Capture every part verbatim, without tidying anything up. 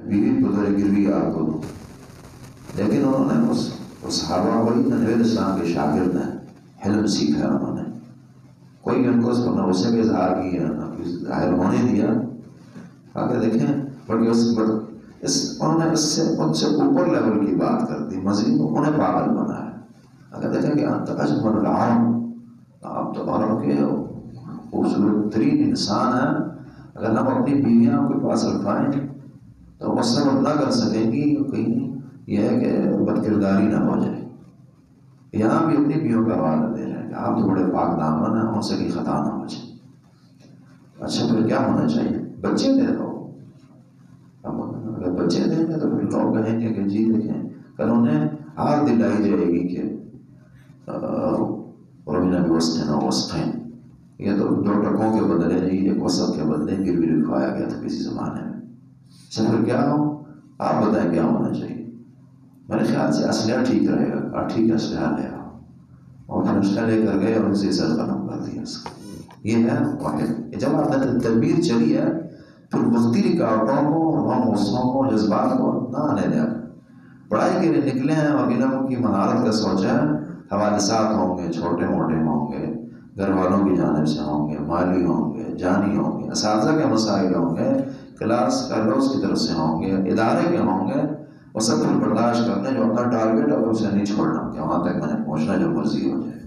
بیوی پتر گروی آپ کو دوں. لیکن انہوں نے اس صحابہ وہی نبی اسلام کے شاگرد ہیں، حلم سیکھا ہے انہوں نے. کوئی ان کو نہ اسے بھی اظہار کیا نہ ظاہر ہونے دیا. آگے دیکھیں بلکہ اس اس انہوں نے اس سے ان سے اوپر لیول کی بات کر دی، مزید انہیں پاگل بنایا. اگر دیکھیں کہ انت اجمل العالم، آپ تو عالم کے خوبصورت ترین انسان ہیں. اگر ہم اپنی بیویاں کے پاس رکھائیں تو وہ صبر نہ کر سکیں گی، کہیں یہ ہے کہ بد کرداری نہ ہو جائے. یہاں بھی اپنی بیویوں کا حوالہ دے رہے ہیں کہ آپ تو بڑے پاک دامن ہیں، ان سے کی خطا نہ ہو جائے. اچھا پھر کیا ہونا چاہیے؟ بچے دے دو. اگر بچے دیں گے تو پھر لوگ کہیں گے کہ جی دیکھیں کل انہیں ہار دلائی جائے گی کہ روینہ بھی وسطین و وسطین، یہ تو دو ٹکوں کے بدلے جی ایک وسط کے بدلے گروی لکھوایا گیا تھا کسی زمانے میں. اچھا پھر کیا ہو؟ آپ بتائیں کیا ہونا چاہیے؟ میرے خیال سے اسلحہ ٹھیک رہے گا. اور ٹھیک ہے اسلحہ لے آؤ، اور پھر اسلحہ لے کر گئے اور اسے سر ختم کر دیا. اس کا یہ ہے واحد. جب آپ تدبیر چلی ہے پھر وقتی رکاوٹوں کو، غم غصوں کو، جذبات کو نہ آنے دیا. پڑھائی کے لیے نکلے ہیں اور علم کی مہارت کا سوچا ہے، حوادثات ہوں گے، چھوٹے موٹے ہوں گے، گھر والوں کی جانب سے ہوں گے، مالی ہوں گے، جانی ہوں گے، اساتذہ کے مسائل ہوں گے، کلاس فیلوز کی طرف سے ہوں گے، ادارے کے ہوں گے. وہ سب کچھ برداشت کرنے، جو اپنا ٹارگیٹ ہے اسے نہیں چھوڑنا کہ وہاں تک میں نے پہنچنا جو مرضی ہو جائے.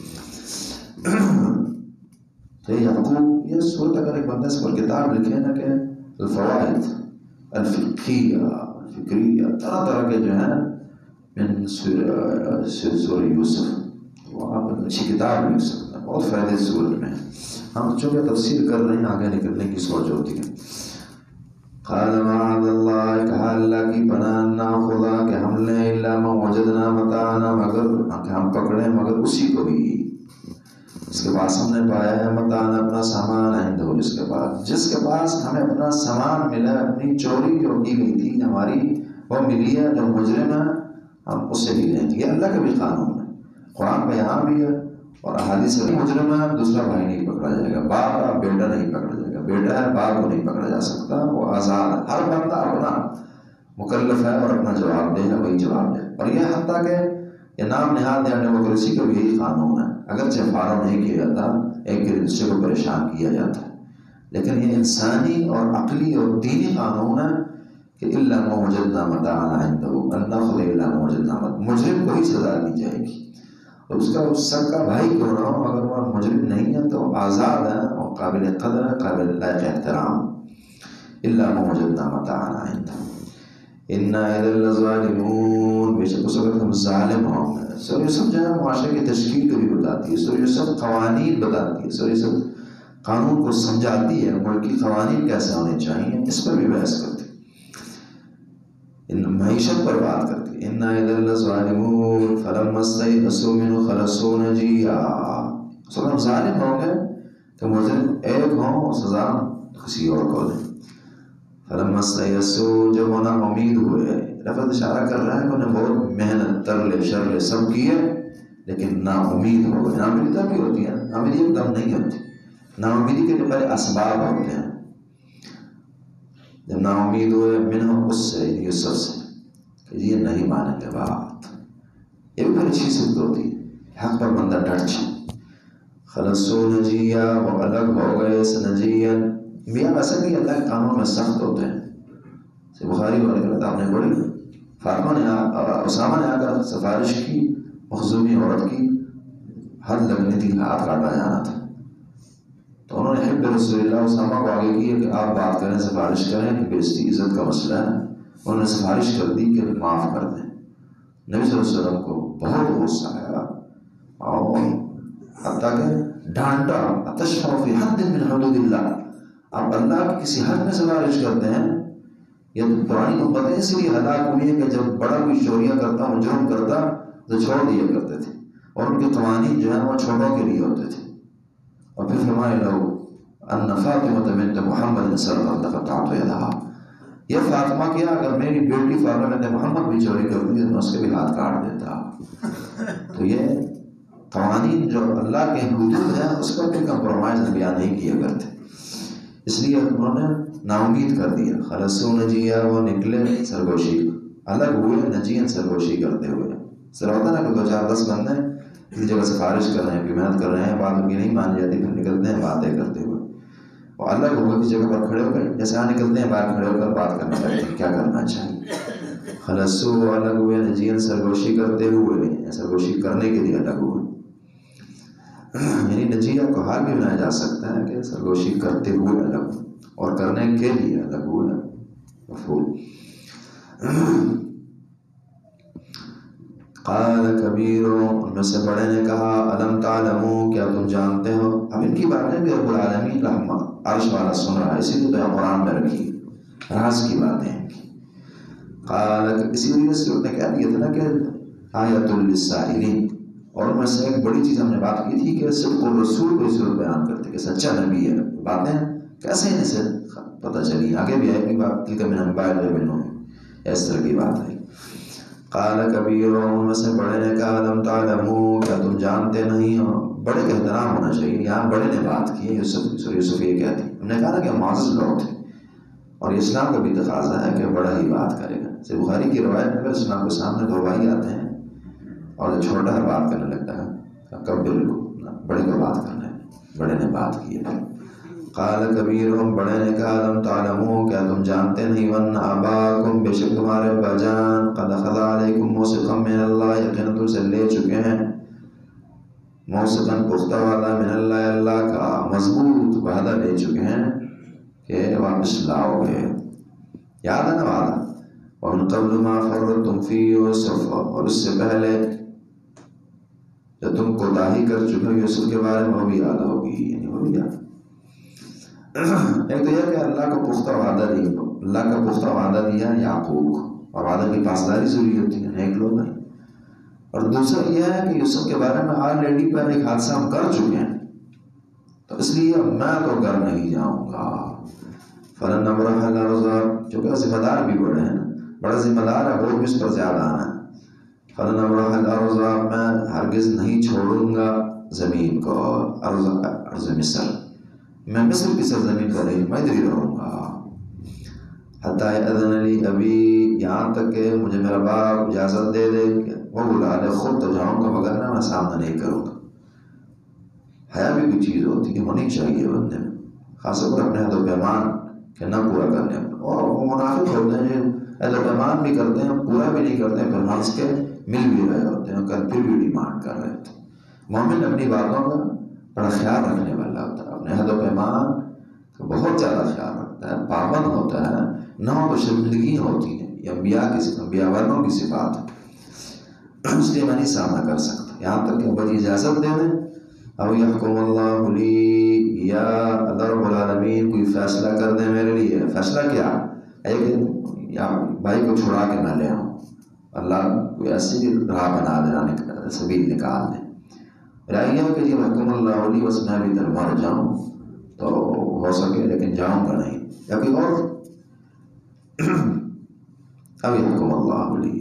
تو یعقوب یہ صورت اگر ایک بندے سے پر کتاب لکھے نا کہ الفوائد الفقہیہ الفکریہ طرح طرح کے جو ہیں من سورہ یوسف، وہ آپ ایک اچھی کتاب لکھ سکتے ہیں. بہت فائدے صورت میں. ہم چونکہ تفسیر کر رہے ہیں آگے نکلنے کی سوچ ہوتی ہے. قال معاذ اللہ، کہا اللہ کی پناہ نہ خدا کہ ہم لیں الا ما وجدنا متاعنا، مگر کہ ہم پکڑیں مگر اسی کو ہی اس کے پاس ہم نے پایا ہے متاعنا اپنا سامان عنده، جس کے پاس جس کے پاس ہمیں اپنا سامان ملا، اپنی چوری جو کی گئی تھی ہماری وہ ملی ہے. جو مجرم ہے ہم اس سے بھی لیں گے. یہ اللہ کا بھی قانون ہے. قرآن میں یہاں بھی ہے اور احادیث میں مجرم ہے دوسرا بھائی نہیں پکڑا جائے گا، باپ کا بیٹا نہیں پکڑا جائے گا، بیٹا ہے باپ کو نہیں پکڑا جا سکتا. وہ آزاد ہے. ہر بندہ اپنا مکلف ہے اور اپنا جواب دے گا، وہی جواب دے. اور یہ حتیٰ کہ یہ نام نہاد ڈیموکریسی کا بھی یہی قانون ہے. اگرچہ فالو نہیں کیا جاتا، ایک دوسرے کو پریشان کیا جاتا ہے، لیکن یہ انسانی اور عقلی اور دینی قانون ہے کہ الا ما وجدنا متاعنا عنده ان ناخذ الا ما وجدنا. مجرم کو ہی سزا دی جائے گی، اور اس کا اس سب کا بھائی کیوں نہ ہو، اگر وہ مجرم نہیں ہے تو آزاد ہے اور قابل قدر ہے، قابل لائق احترام. الا ما وجدنا متاعنا عنده انا اذا لظالمون، بے شک اس وقت ہم ظالم ہوں گے. سورہ یوسف جو ہے معاشرے کی تشکیل کو بھی بتاتی ہے. سورہ یوسف قوانین بتاتی ہے. سورہ یوسف قانون کو سمجھاتی ہے، ملکی قوانین کیسے ہونے چاہیے اس پر بھی بحث کرتی ہے. ان معیشت پر بات کرتی ہے. انا اذا لظالمون فلما استيئسوا منه خلصوا نجيا. سو ہم ظالم ہوں گے کہ مجرم ایک ہوں اور سزا کسی اور کو دیں. فلما استيئسوا، جب ہونا امید ہوئے. لفظ اشارہ کر رہا ہے کہ انہیں بہت محنت ترلے شرلے سب کیے لیکن نا امید ہو گئے. نا امیدی بھی ہوتی ہے، نا امیدی ایک دم نہیں ہوتی. نا امیدی کے بڑے اسباب ہوتے ہیں. جب نا امید ہوئے منہ اس سے یوسف سے کہ یہ نہیں مانیں گے بات، یہ بھی اچھی صورت ہوتی ہے. حق پر بندہ ڈٹ جائے. خلصوا نجیا، وہ الگ ہو گئے سنجیا. میاں ویسے بھی اللہ کے قانون میں سخت ہوتے ہیں. بخاری والے آپ نے بڑی فاطمہ نے اسامہ نے آ کر سفارش کی، مخزومی عورت کی حد لگنی تھی، ہاتھ کاٹا جانا تھا. تو انہوں نے حب رسول اللہ اسامہ کو آگے کی کہ آپ بات کریں، سفارش کریں کہ بےزتی عزت کا مسئلہ ہے. انہوں نے سفارش کر دی کہ معاف کر دیں. نبی صلی اللہ علیہ وسلم کو بہت غصہ آیا اور حتیٰ کہ ڈانٹا. اتشفع فی حد من حدود اللہ، آپ اللہ کی کسی حد میں سفارش کرتے ہیں. یہ تو پرانی امت ہے، اس لیے ہلاک ہوئی ہے کہ جب بڑا کوئی چوریاں کرتا مجرم کرتا تو چھوڑ دیا کرتے تھے، اور ان کے قوانین جو ہیں وہ چھوٹوں کے لیے ہوتے تھے. اور پھر فرمائے لوگ ان فاطمہ بنت محمد سرقت لقطعت یدہا، یہ فاطمہ کیا اگر میری بیٹی فاطمہ بنت محمد بھی چوری کرتی تو میں اس کے بھی ہاتھ کاٹ دیتا. تو یہ قوانین جو اللہ کے حدود ہیں اس کا بھی کمپرومائز بیان نہیں کیا کرتے. اس لیے انہوں نے نا امید کر دیا. خلصو نجیا وہ نکلے سرگوشی الگ ہوئے نجین سرگوشی کرتے ہوئے. سر ہوتا نا کہ دو چار دس بندے کسی جگہ سفارش کر رہے ہیں کہ محنت کر رہے ہیں بات ان کی نہیں مانی جاتی پھر نکلتے ہیں باتیں کرتے ہوئے. وہ الگ ہو کسی جگہ پر کھڑے ہو کر جیسے یہاں نکلتے ہیں باہر کھڑے ہو کر بات کرنے لگتے ہیں کیا کرنا چاہیے. خلصو الگ ہوئے نجین سرگوشی کرتے ہوئے سرگوشی کرنے کے لیے الگ ہوئے. یعنی نجیہ کو حال بھی بنایا جا سکتا ہے کہ سرگوشی کرتے ہوئے الگ اور کرنے کے لیے الگ ہوئے مفعول. قال کبیروں ان میں سے بڑے نے کہا الم تعلموا کیا تم جانتے ہو. اب ان کی باتیں بھی رب العالمین رحمت عرش والا سن رہا ہے اسی لیے تو قرآن میں رکھی راز کی باتیں ہیں. قال اسی وجہ سے انہوں نے کہہ دیا تھا نا کہ آیۃ للسائلین. اور ان میں سے ایک بڑی چیز ہم نے بات کی تھی کہ صدق الرسول کو اس طرح بیان کرتے کہ سچا نبی ہے. باتیں کیسے انہیں سے پتہ چلی آگے بھی آئے گی بات تلک من انباء الغیب نوحیہ اس طرح کی بات ہے. قال کبیروں ان میں سے بڑے نے کہا الم تعلموا کیا تم جانتے نہیں ہو. بڑے کا احترام ہونا چاہیے. یہاں بڑے نے بات کی ہے یوسف سورہ یوسف یہ کہتی ہم نے کہا نا کہ معزز لوگ تھے اور اسلام کا بھی تقاضا ہے کہ بڑا ہی بات کرے گا. سے بخاری کی روایت میں اسلام کے سامنے دو بھائی آتے ہیں اور چھوٹا ہے بات کرنے لگتا ہے کب بالکل بڑے کو بات کرنا ہے. بڑے نے بات کی ہے. قال کبیرہم بڑے نے کہا الم تعلموا کیا تم جانتے نہیں ون اباکم بے شک تمہارے ابا جان قد اخذ علیکم موثقا من اللہ یقینا تم سے لے چکے ہیں موثقا پختہ والا من اللہ اللہ کا مضبوط وعدہ لے چکے ہیں کہ واپس لاؤ گے. یاد ہے نا وعدہ. ومن قبل ما فرطتم فی یوسف اور اس سے پہلے جو تم کوتاہی کر چکے ہو یوسف کے بارے میں وہ بھی یاد ہوگی. یعنی وہ بھی یاد ایک تو یہ کہ اللہ کو پختہ وعدہ دیا اللہ کا پختہ وعدہ دیا یعقوب کو اور وعدہ کی پاسداری ضروری ہوتی ہے نیک لوگ نہیں. اور دوسرا یہ ہے کہ یوسف کے بارے میں آلریڈی پر ایک حادثہ ہم کر چکے ہیں تو اس لیے میں تو گھر نہیں جاؤں گا. فلن نبرح الارض چونکہ ذمہ دار بھی بڑے ہیں بڑا ذمہ دار ہے وہ بھی اس پر زیادہ آنا ہے. فلن نبرح الارض میں ہرگز نہیں چھوڑوں گا زمین کو. ارض ارض مصر میں مصر کی سرزمین پر نہیں میں ادھر ہی رہوں گا. حتی اذن لی ابی یہاں تک کہ مجھے میرا باپ اجازت دے دے کہ وہ بلا لے خود تو جاؤں گا مگر نہ میں سامنا نہیں کروں گا. حیا بھی کوئی چیز ہوتی ہے ہونی چاہیے بندے میں خاص طور پر اپنے حد و پیمان کہ نہ پورا کرنے اور وہ منافق ہوتے ہیں جو حد و پیمان بھی کرتے ہیں پورا بھی نہیں کرتے ہیں پھر ہنس کے مل بھی رہے ہوتے ہیں کل پھر بھی ڈیمانڈ کر رہے تھے. مومن اپنی باتوں کا بڑا خیال رکھنے والا ہوتا ہے اپنے حد و پیمان کا بہت زیادہ خیال رکھتا ہے پابند ہوتا ہے. نہ ہو تو شرمندگی ہوتی ہے یہ انبیاء کی انبیاء والوں کی صفات ہے اس لیے میں نہیں سامنا کر سکتا یہاں تک کہ ابا جی اجازت دے دیں. او یحکم اللہ لی یا اللہ رب العالمین کوئی فیصلہ کر دیں میرے لیے. فیصلہ کیا ایک یا بھائی کو چھڑا کے نہ لے آؤں اللہ کوئی ایسی راہ بنا دینا سبیل نکال دیں. رائے یہ کہ جی حکم اللہ علی بس میں بھی در مر جاؤں تو ہو سکے لیکن جاؤں گا نہیں یا کوئی اور اب حکم اللہ علی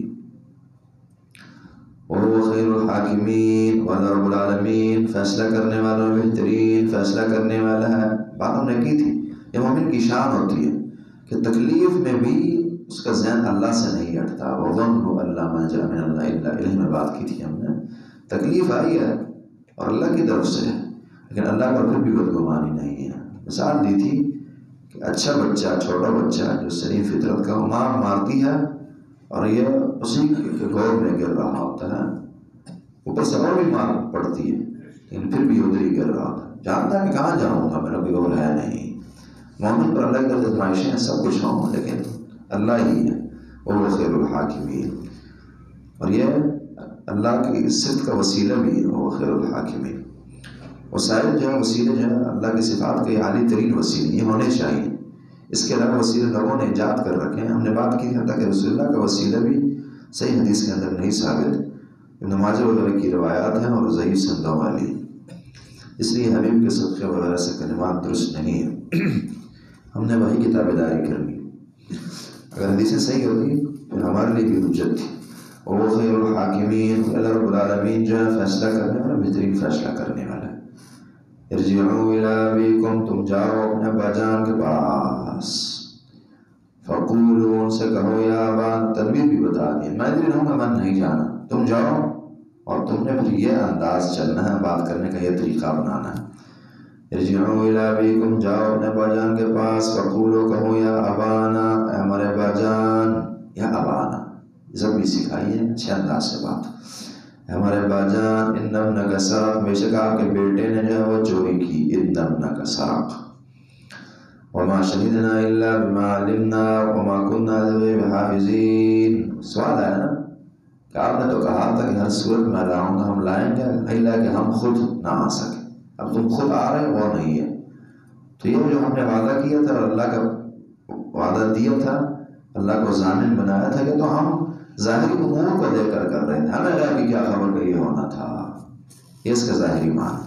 وہ خیر الحاکمین وعد رب العالمین فیصلہ کرنے والا بہترین فیصلہ کرنے والا ہے. بات ہم نے کی تھی یہ مومن کی شان ہوتی ہے کہ تکلیف میں بھی اس کا ذہن اللہ سے نہیں ہٹتا. وظنوا ان لا ملجأ من اللہ الا الیہ میں بات کی تھی ہم نے. تکلیف آئی ہے اور اللہ کی طرف سے ہے لیکن اللہ پر پھر بھی بدگمانی نہیں ہے. مثال دی تھی کہ اچھا بچہ چھوٹا بچہ جو سلیم فطرت کا ماں مارتی ہے اور یہ اسی کے گور میں گر رہا ہوتا ہے اوپر سے اور بھی مار پڑتی ہے لیکن پھر بھی ادھر ہی گر رہا ہوتا ہے جانتا ہے کہ کہاں جاؤں گا میرا کوئی اور ہے نہیں. مومن پر اللہ کی طرف آزمائشیں ہیں سب کچھ ہوں لیکن اللہ ہی ہے وہ خیر الحاکمین اور یہ اللہ کی صفت کا وسیلہ بھی ہے وہ خیر الحاکمین. وسائل جو ہے وسیلے جو ہے اللہ کی صفات کے عالی ترین وسیلے یہ ہونے چاہیے. اس کے علاوہ وسیلے لوگوں نے ایجاد کر رکھے ہیں. ہم نے بات کی ہے تاکہ رسول اللہ کا وسیلہ بھی صحیح حدیث کے اندر نہیں ثابت. ابن ماجہ وغیرہ کی روایات ہیں اور ضعیف سندوں والی اس لیے حبیب کے صدقے وغیرہ سے کلمات درست نہیں ہے. ہم نے وہی کتاب داری کرنی اگر حدیثیں صحیح ہوتی پھر ہمارے لیے بھی حجت تھی. اور وہ خیر الحاکمین اللہ رب العالمین جو ہے فیصلہ کرنے والا بہترین فیصلہ کرنے والا ہے. ارجعوا الی ابیکم، تم جاؤ اپنے ابا جان کے پاس، فقولوا، ان سے کہو یا ابا، تدبیر بھی بتا دی، میں بھی رہوں گا، من نہیں جانا، تم جاؤ، اور تم نے پھر یہ انداز چلنا ہے، بات کرنے کا یہ طریقہ بنانا ہے۔ ارجعوا الی ابیکم، جاؤ اپنے ابا جان کے پاس، فقولوا، کہو یا ابانا، اے ہمارے ابا جان، یا ابانا، جب بھی سکھائیے اچھے انداز سے بات، ہمارے ابا جان، ان ابنک سرق، بے شک آپ کے بیٹے نے جو ہے وہ چوری کی، ان ابنک سرق، وما شہدنا الا بما علمنا وما كنا للغیب حافظین۔ سوال ہے نا کہ آپ نے تو کہا تھا کہ ہر صورت میں لاؤں گا، ہم لائیں گے، الا کہ ہم خود نہ آ سکے، اب تم خود آ رہے وہ نہیں ہے، تو یہ جو ہم نے وعدہ کیا تھا، اللہ کا وعدہ دیا تھا، اللہ کو ضامن بنایا تھا، کہ تو ہم ظاہری امور کو دیکھ کر کر رہے تھے، ہمیں غیب کی کیا خبر کہ یہ ہونا تھا، یہ اس کا ظاہری معنی۔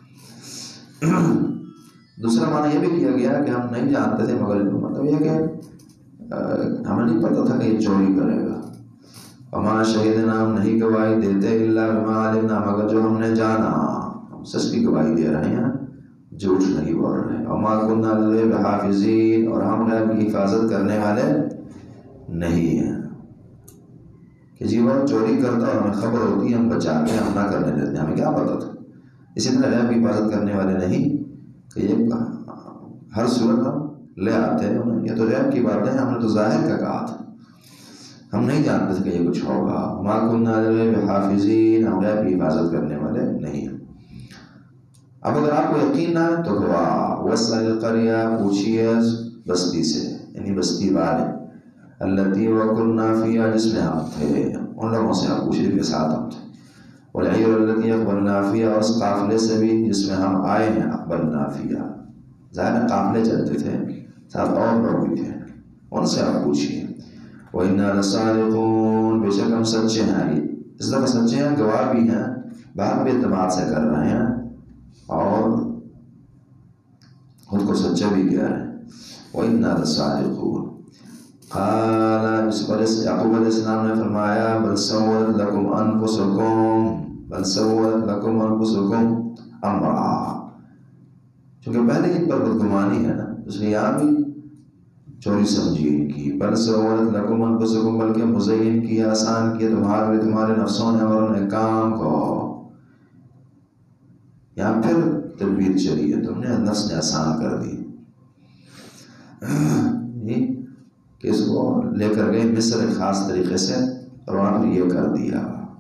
دوسرا معنی یہ بھی کیا گیا کہ ہم نہیں جانتے تھے، مگر مطلب یہ کہ ہمیں نہیں پتا تھا کہ یہ چوری کرے گا، وما شہدنا، ہم نہیں گواہی دیتے، الا بما علمنا، مگر جو ہم نے جانا، ہم سچ کی گواہی دے رہے ہیں، جھوٹ نہیں بول رہے، وما كنا للغیب حافظین، اور ہم غیب کی حفاظت کرنے والے نہیں ہیں، کہ جی وہ چوری کرتا اور ہمیں خبر ہوتی ہے، ہم بچا کے ہم نہ کرنے دیتے، ہمیں کیا پتا تھا۔ اسی طرح غیب کی حفاظت کرنے والے نہیں کہ یہ ہر صورت ہم لے آتے ہیں، یہ تو غیب کی باتیں ہیں، ہم نے تو ظاہر کا کہا تھا، ہم نہیں جانتے تھے کہ یہ کچھ ہوگا، وما كنا للغیب حافظین، ہم غیب کی حفاظت کرنے والے نہیں ہیں۔ اب اگر آپ کو یقین نہ ہے تو گواہ، واسأل القریہ، پوچھیے بستی سے، یعنی بستی والے، التی وکنا فیہا، جس میں ہم تھے، ان لوگوں سے آپ پوچھیے کے ساتھ ہم تھے، والعیر التی اقبلنا فیہا، اور اس قافلے سے بھی جس میں ہم آئے ہیں، اقبلنا فیہا، ظاہر قافلے چلتے تھے، ساتھ اور لوگ بھی تھے، ان سے آپ پوچھیے۔ وَإِنَّا لَصَادِقُونَ، بے شک ہم سچے ہیں، اس دفعہ سچے ہیں، گواہ بھی ہیں، بات بھی اعتماد سے کر رہے ہیں، اور خود کو سچا بھی کہہ رہے ہیں۔ وَإِنَّا لَصَادِقُونَ، قال، اس پر یعقوب علیہ السلام نے فرمایا، بل سولت لکم انفسکم، بل سولت لکم انفسکم امرا، چونکہ پہلے ان پر بدگمانی ہے نا، اس لیے یہاں بھی چوری سمجھی ان کی، بل سولت لکم انفسکم، بلکہ مزین کیا، آسان کیا تمہارے تمہارے نفسوں نے، اور انہیں کام کو، یہاں پھر تدبیر چلی ہے، تم نے نفس نے آسان کر دی، کہ اس کو لے کر گئے مصر ایک خاص طریقے سے، اور وہاں پر یہ کر دیا۔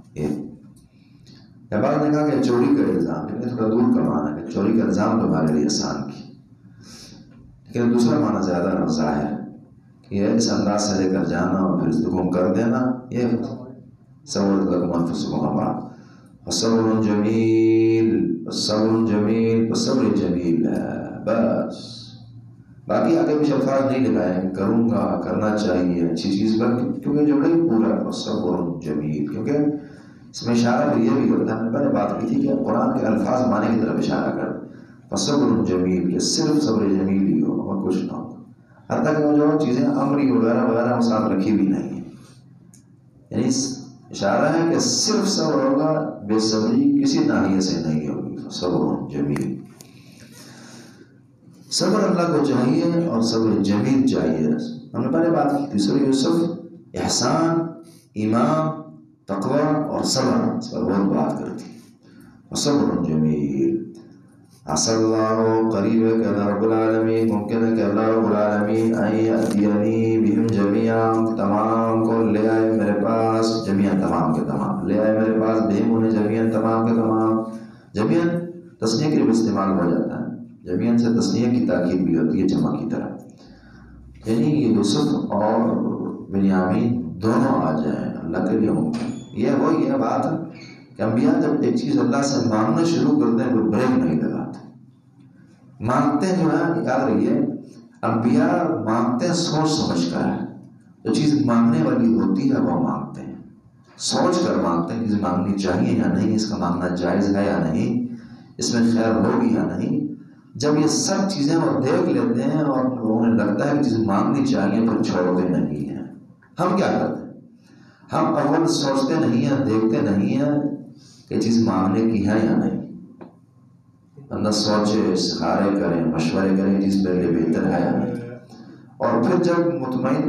یہ بعد نے کہا کہ چوری کا الزام، لیکن تھوڑا دور کا معنی ہے کہ چوری کا الزام تمہارے لیے آسان کی، لیکن دوسرا معنی زیادہ ظاہر کہ یہ اس انداز سے لے کر جانا اور پھر اس کو گم کر دینا، یہ سولت لکم انفسکم امرا، وصبر جمیل، صبر جمیل، صبر جمیل ہے، بس باقی آگے کچھ الفاظ نہیں لگائے، کروں گا، کرنا چاہیے، اچھی چیز پر، کیونکہ جملہ ہی پورا ہے، صبر جمیل، کیونکہ اس میں اشارہ پھر یہ بھی کرتا ہے، ہم نے پہلے بات کی تھی کہ قرآن کے الفاظ معنی کی طرف اشارہ کر، فصبر جمیل، کہ صرف صبر جمیل ہی ہو اور کچھ نہ ہو، حتیٰ کہ وہ جو چیزیں امری وغیرہ وغیرہ وہ ساتھ رکھی بھی نہیں ہیں، یعنی اشارہ ہے کہ صرف صبر ہوگا، بے صبری کسی ناحیے سے نہیں ہوگی، صبر جمیل، صبر اللہ کو چاہیے اور صبر جمیل چاہیے۔ ہم نے پہلے بات کی تھی سورہ یوسف احسان، ایمان، تقوی اور صبر، اس پر بہت بات کرتی ہے، صبر جمیل، عسى اللہ، قریب ہے کہ اللہ رب العالمین، ممکن ہے کہ اللہ رب العالمین ان یأتینی بہم جمیعا، تمام کو لے آئے میرے پاس، جمیعا تمام کے تمام لے آئے میرے پاس، بہم انہیں جمیعا تمام کے تمام، جمیعا تسنیہ کے لیے استعمال ہو جاتا ہے، جمیعا سے تسنیہ کی تاکید بھی ہوتی ہے جمع کی طرح، یعنی یوسف اور بنیامین دونوں آ جائیں اللہ کے لیے ممکن، یہ وہی ہے بات کہ انبیاء جب ایک چیز اللہ سے مانگنا شروع کرتے ہیں کوئی بریک نہیں لگاتے، مانگتے جو ہے، یاد رہیے انبیاء مانگتے ہیں سوچ سمجھ کر ہے، جو چیز مانگنے والی ہوتی ہے وہ مانگتے ہیں، سوچ کر مانگتے ہیں کہ مانگنی چاہیے یا نہیں، اس کا مانگنا جائز ہے یا نہیں، اس میں خیر ہوگی یا نہیں، جب یہ سب چیزیں وہ دیکھ لیتے ہیں اور انہیں لگتا ہے کہ چیز مانگنی چاہیے پر چھوڑتے نہیں ہیں، ہم کیا کرتے ہیں، ہم اول سوچتے نہیں ہیں، دیکھتے نہیں ہیں کہ چیز مانگنے کی ہے یا نہیں، نہ سوچے، استخارے کریں، مشورے کریں جس میرے لیے بہتر ہے یا نہیں، اور پھر جب مطمئن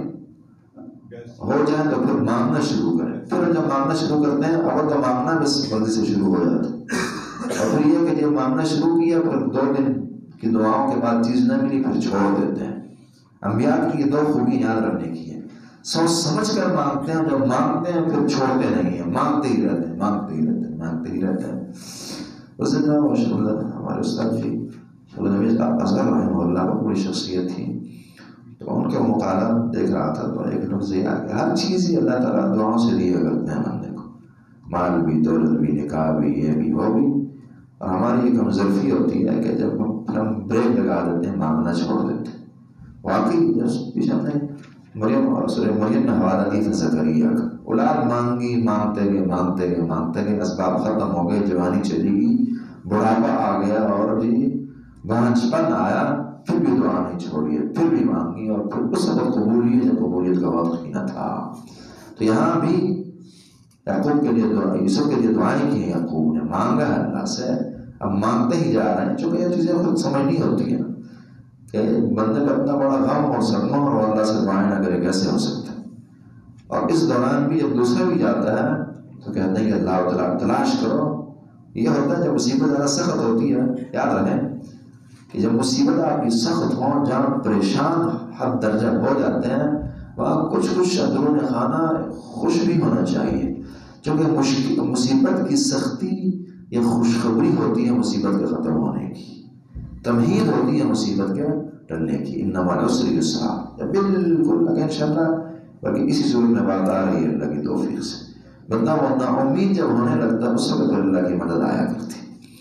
ہو جائیں تو پھر مانگنا شروع کریں۔ پھر جب مانگنا شروع کرتے ہیں اول تو مانگنا بس جلدی سے شروع ہو جاتا ہے، اور پھر یہ کہ جب مانگنا شروع کیا پھر دو دن کی دعاؤں کے بعد چیز نہ ملی پھر چھوڑ دیتے ہیں۔ انبیاء کی یہ دو خوبی یاد رکھنے کی ہے، سوچ سمجھ کر مانگتے ہیں، جب مانگتے ہیں پھر چھوڑتے نہیں ہیں، مانگتے ہی رہتے ہیں مانگتے ہی رہتے ہیں مانگتے ہی رہتے ہیں۔ اس دن ماشاء اللہ ہمارے استاد جی نبی اصغر رحمہ اللہ کو بڑی شخصیت تھی، تو ان کے مقالہ دیکھ رہا تھا تو ایک لفظ یہ آ گیا، ہر چیز ہی اللہ تعالیٰ دعاؤں سے دیا کرتے ہیں بندے کو، مال بھی، دولت بھی، نکاح بھی، یہ بھی وہ بھی، اور ہماری ایک ہمظرفی ہوتی ہے کہ جب ہم پھر ہم بریک لگا دیتے ہیں، مانگنا چھوڑ دیتے ہیں۔ واقعی جب پیچھے ہم نے مریم اور سورہ مریم میں حوالہ دی تھا زکریا کا، اولاد مانگی، مانگتے گئے مانگتے گئے مانگتے گئے، اسباب ختم ہو گئے، جوانی چلی گئی، بڑھاپا آ گیا اور جی بانجپن آیا، پھر بھی دعا نہیں چھوڑی ہے، پھر بھی مانگی، اور پھر اس وقت قبول ہوئی جب قبولیت کا وقت ہی نہ تھا۔ تو یہاں بھی یعقوب کے لیے دعا، یوسف کے لیے دعائیں کی ہیں، یعقوب نے مانگا ہے اللہ سے، اب مانگتے ہی جا رہے ہیں، چونکہ یہ چیزیں خود سمجھنی ہوتی ہیں کہ بندے کا اتنا بڑا غم اور صدمہ اور اللہ سے دعائیں نہ کرے کیسے ہو سکتا ہے۔ اور اس دوران بھی جب دوسرا بھی جاتا ہے تو کہتے ہیں کہ اللہ تعالیٰ تلاش کرو۔ یہ ہوتا ہے جب مصیبت زیادہ سخت ہوتی ہے، یاد رکھیں کہ جب مصیبت آپ کی سخت ہوں، جہاں پریشان حد درجہ ہو جاتے ہیں، وہاں کچھ کچھ اندرون خانہ خوش بھی ہونا چاہیے، کیونکہ مصیبت کی سختی یہ خوشخبری ہوتی ہے مصیبت کے ختم ہونے کی، تمہید ہوتی ہے مصیبت کے ٹلنے کی۔ ان مع العسر یسرا، بالکل لگے انشاءاللہ، بلکہ اسی صورت میں بات آ رہی ہے اللہ کی توفیق سے۔ بندہ وہ نا امید جب ہونے لگتا ہے اس وقت اللہ کی مدد آیا کرتی۔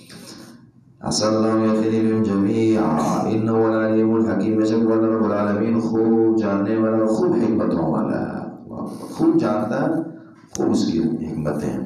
عسى الله يهدي بهم جميعا انه العليم الحكيم، بے شک وہ رب العالمین خوب جاننے والا، خوب حکمتوں والا ہے، خوب جانتا ہے، خوب اس کی حکمتیں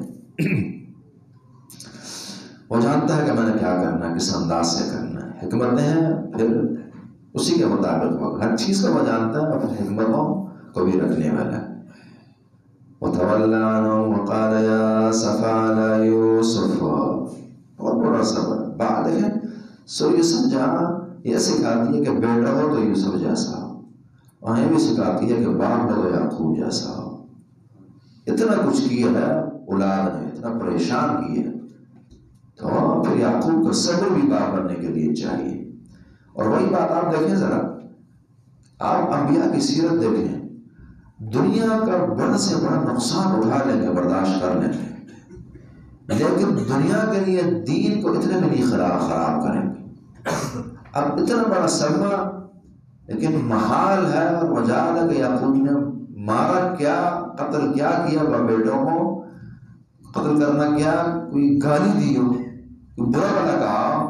وہ جانتا ہے کہ میں نے کیا کرنا ہے، کس انداز سے کرنا ہے، حکمتیں ہیں پھر اسی کے مطابق وہ ہر چیز کا وہ جانتا ہے، اور حکمتوں کو بھی رکھنے والا ہے۔ وَتَوَلَّى عَنْهُمْ وَقَالَ يَا أَسَفَ عَلَى يُوسُفَ، بہت بڑا صبر۔ بات دیکھیں سو یوسف جہاں یہ سکھاتی ہے کہ بیٹا ہو تو یوسف جیسا ہو، وہاں یہ بھی سکھاتی ہے کہ باپ ہو تو یعقوب جیسا ہو۔ اتنا کچھ کیا ہے اولاد نے، اتنا پریشان کیا، تو پھر یعقوب کا صبر بھی باپ بننے کے لیے چاہیے۔ اور وہی بات آپ دیکھیں ذرا، آپ انبیاء کی سیرت دیکھیں، دنیا کا بڑا سے بڑا نقصان اٹھا لیں گے، برداشت کر لیں گے، لیکن دنیا کے لیے دین کو اتنے میں نہیں خراب خراب کریں گے۔ اب اتنا بڑا صدمہ لیکن محال ہے، اور وجال ہے کہ یعقوب نے مارا کیا، قتل کیا کیا بیٹوں کو، قتل کرنا کیا، کوئی گالی دی ہو، کوئی برا بلا کہا،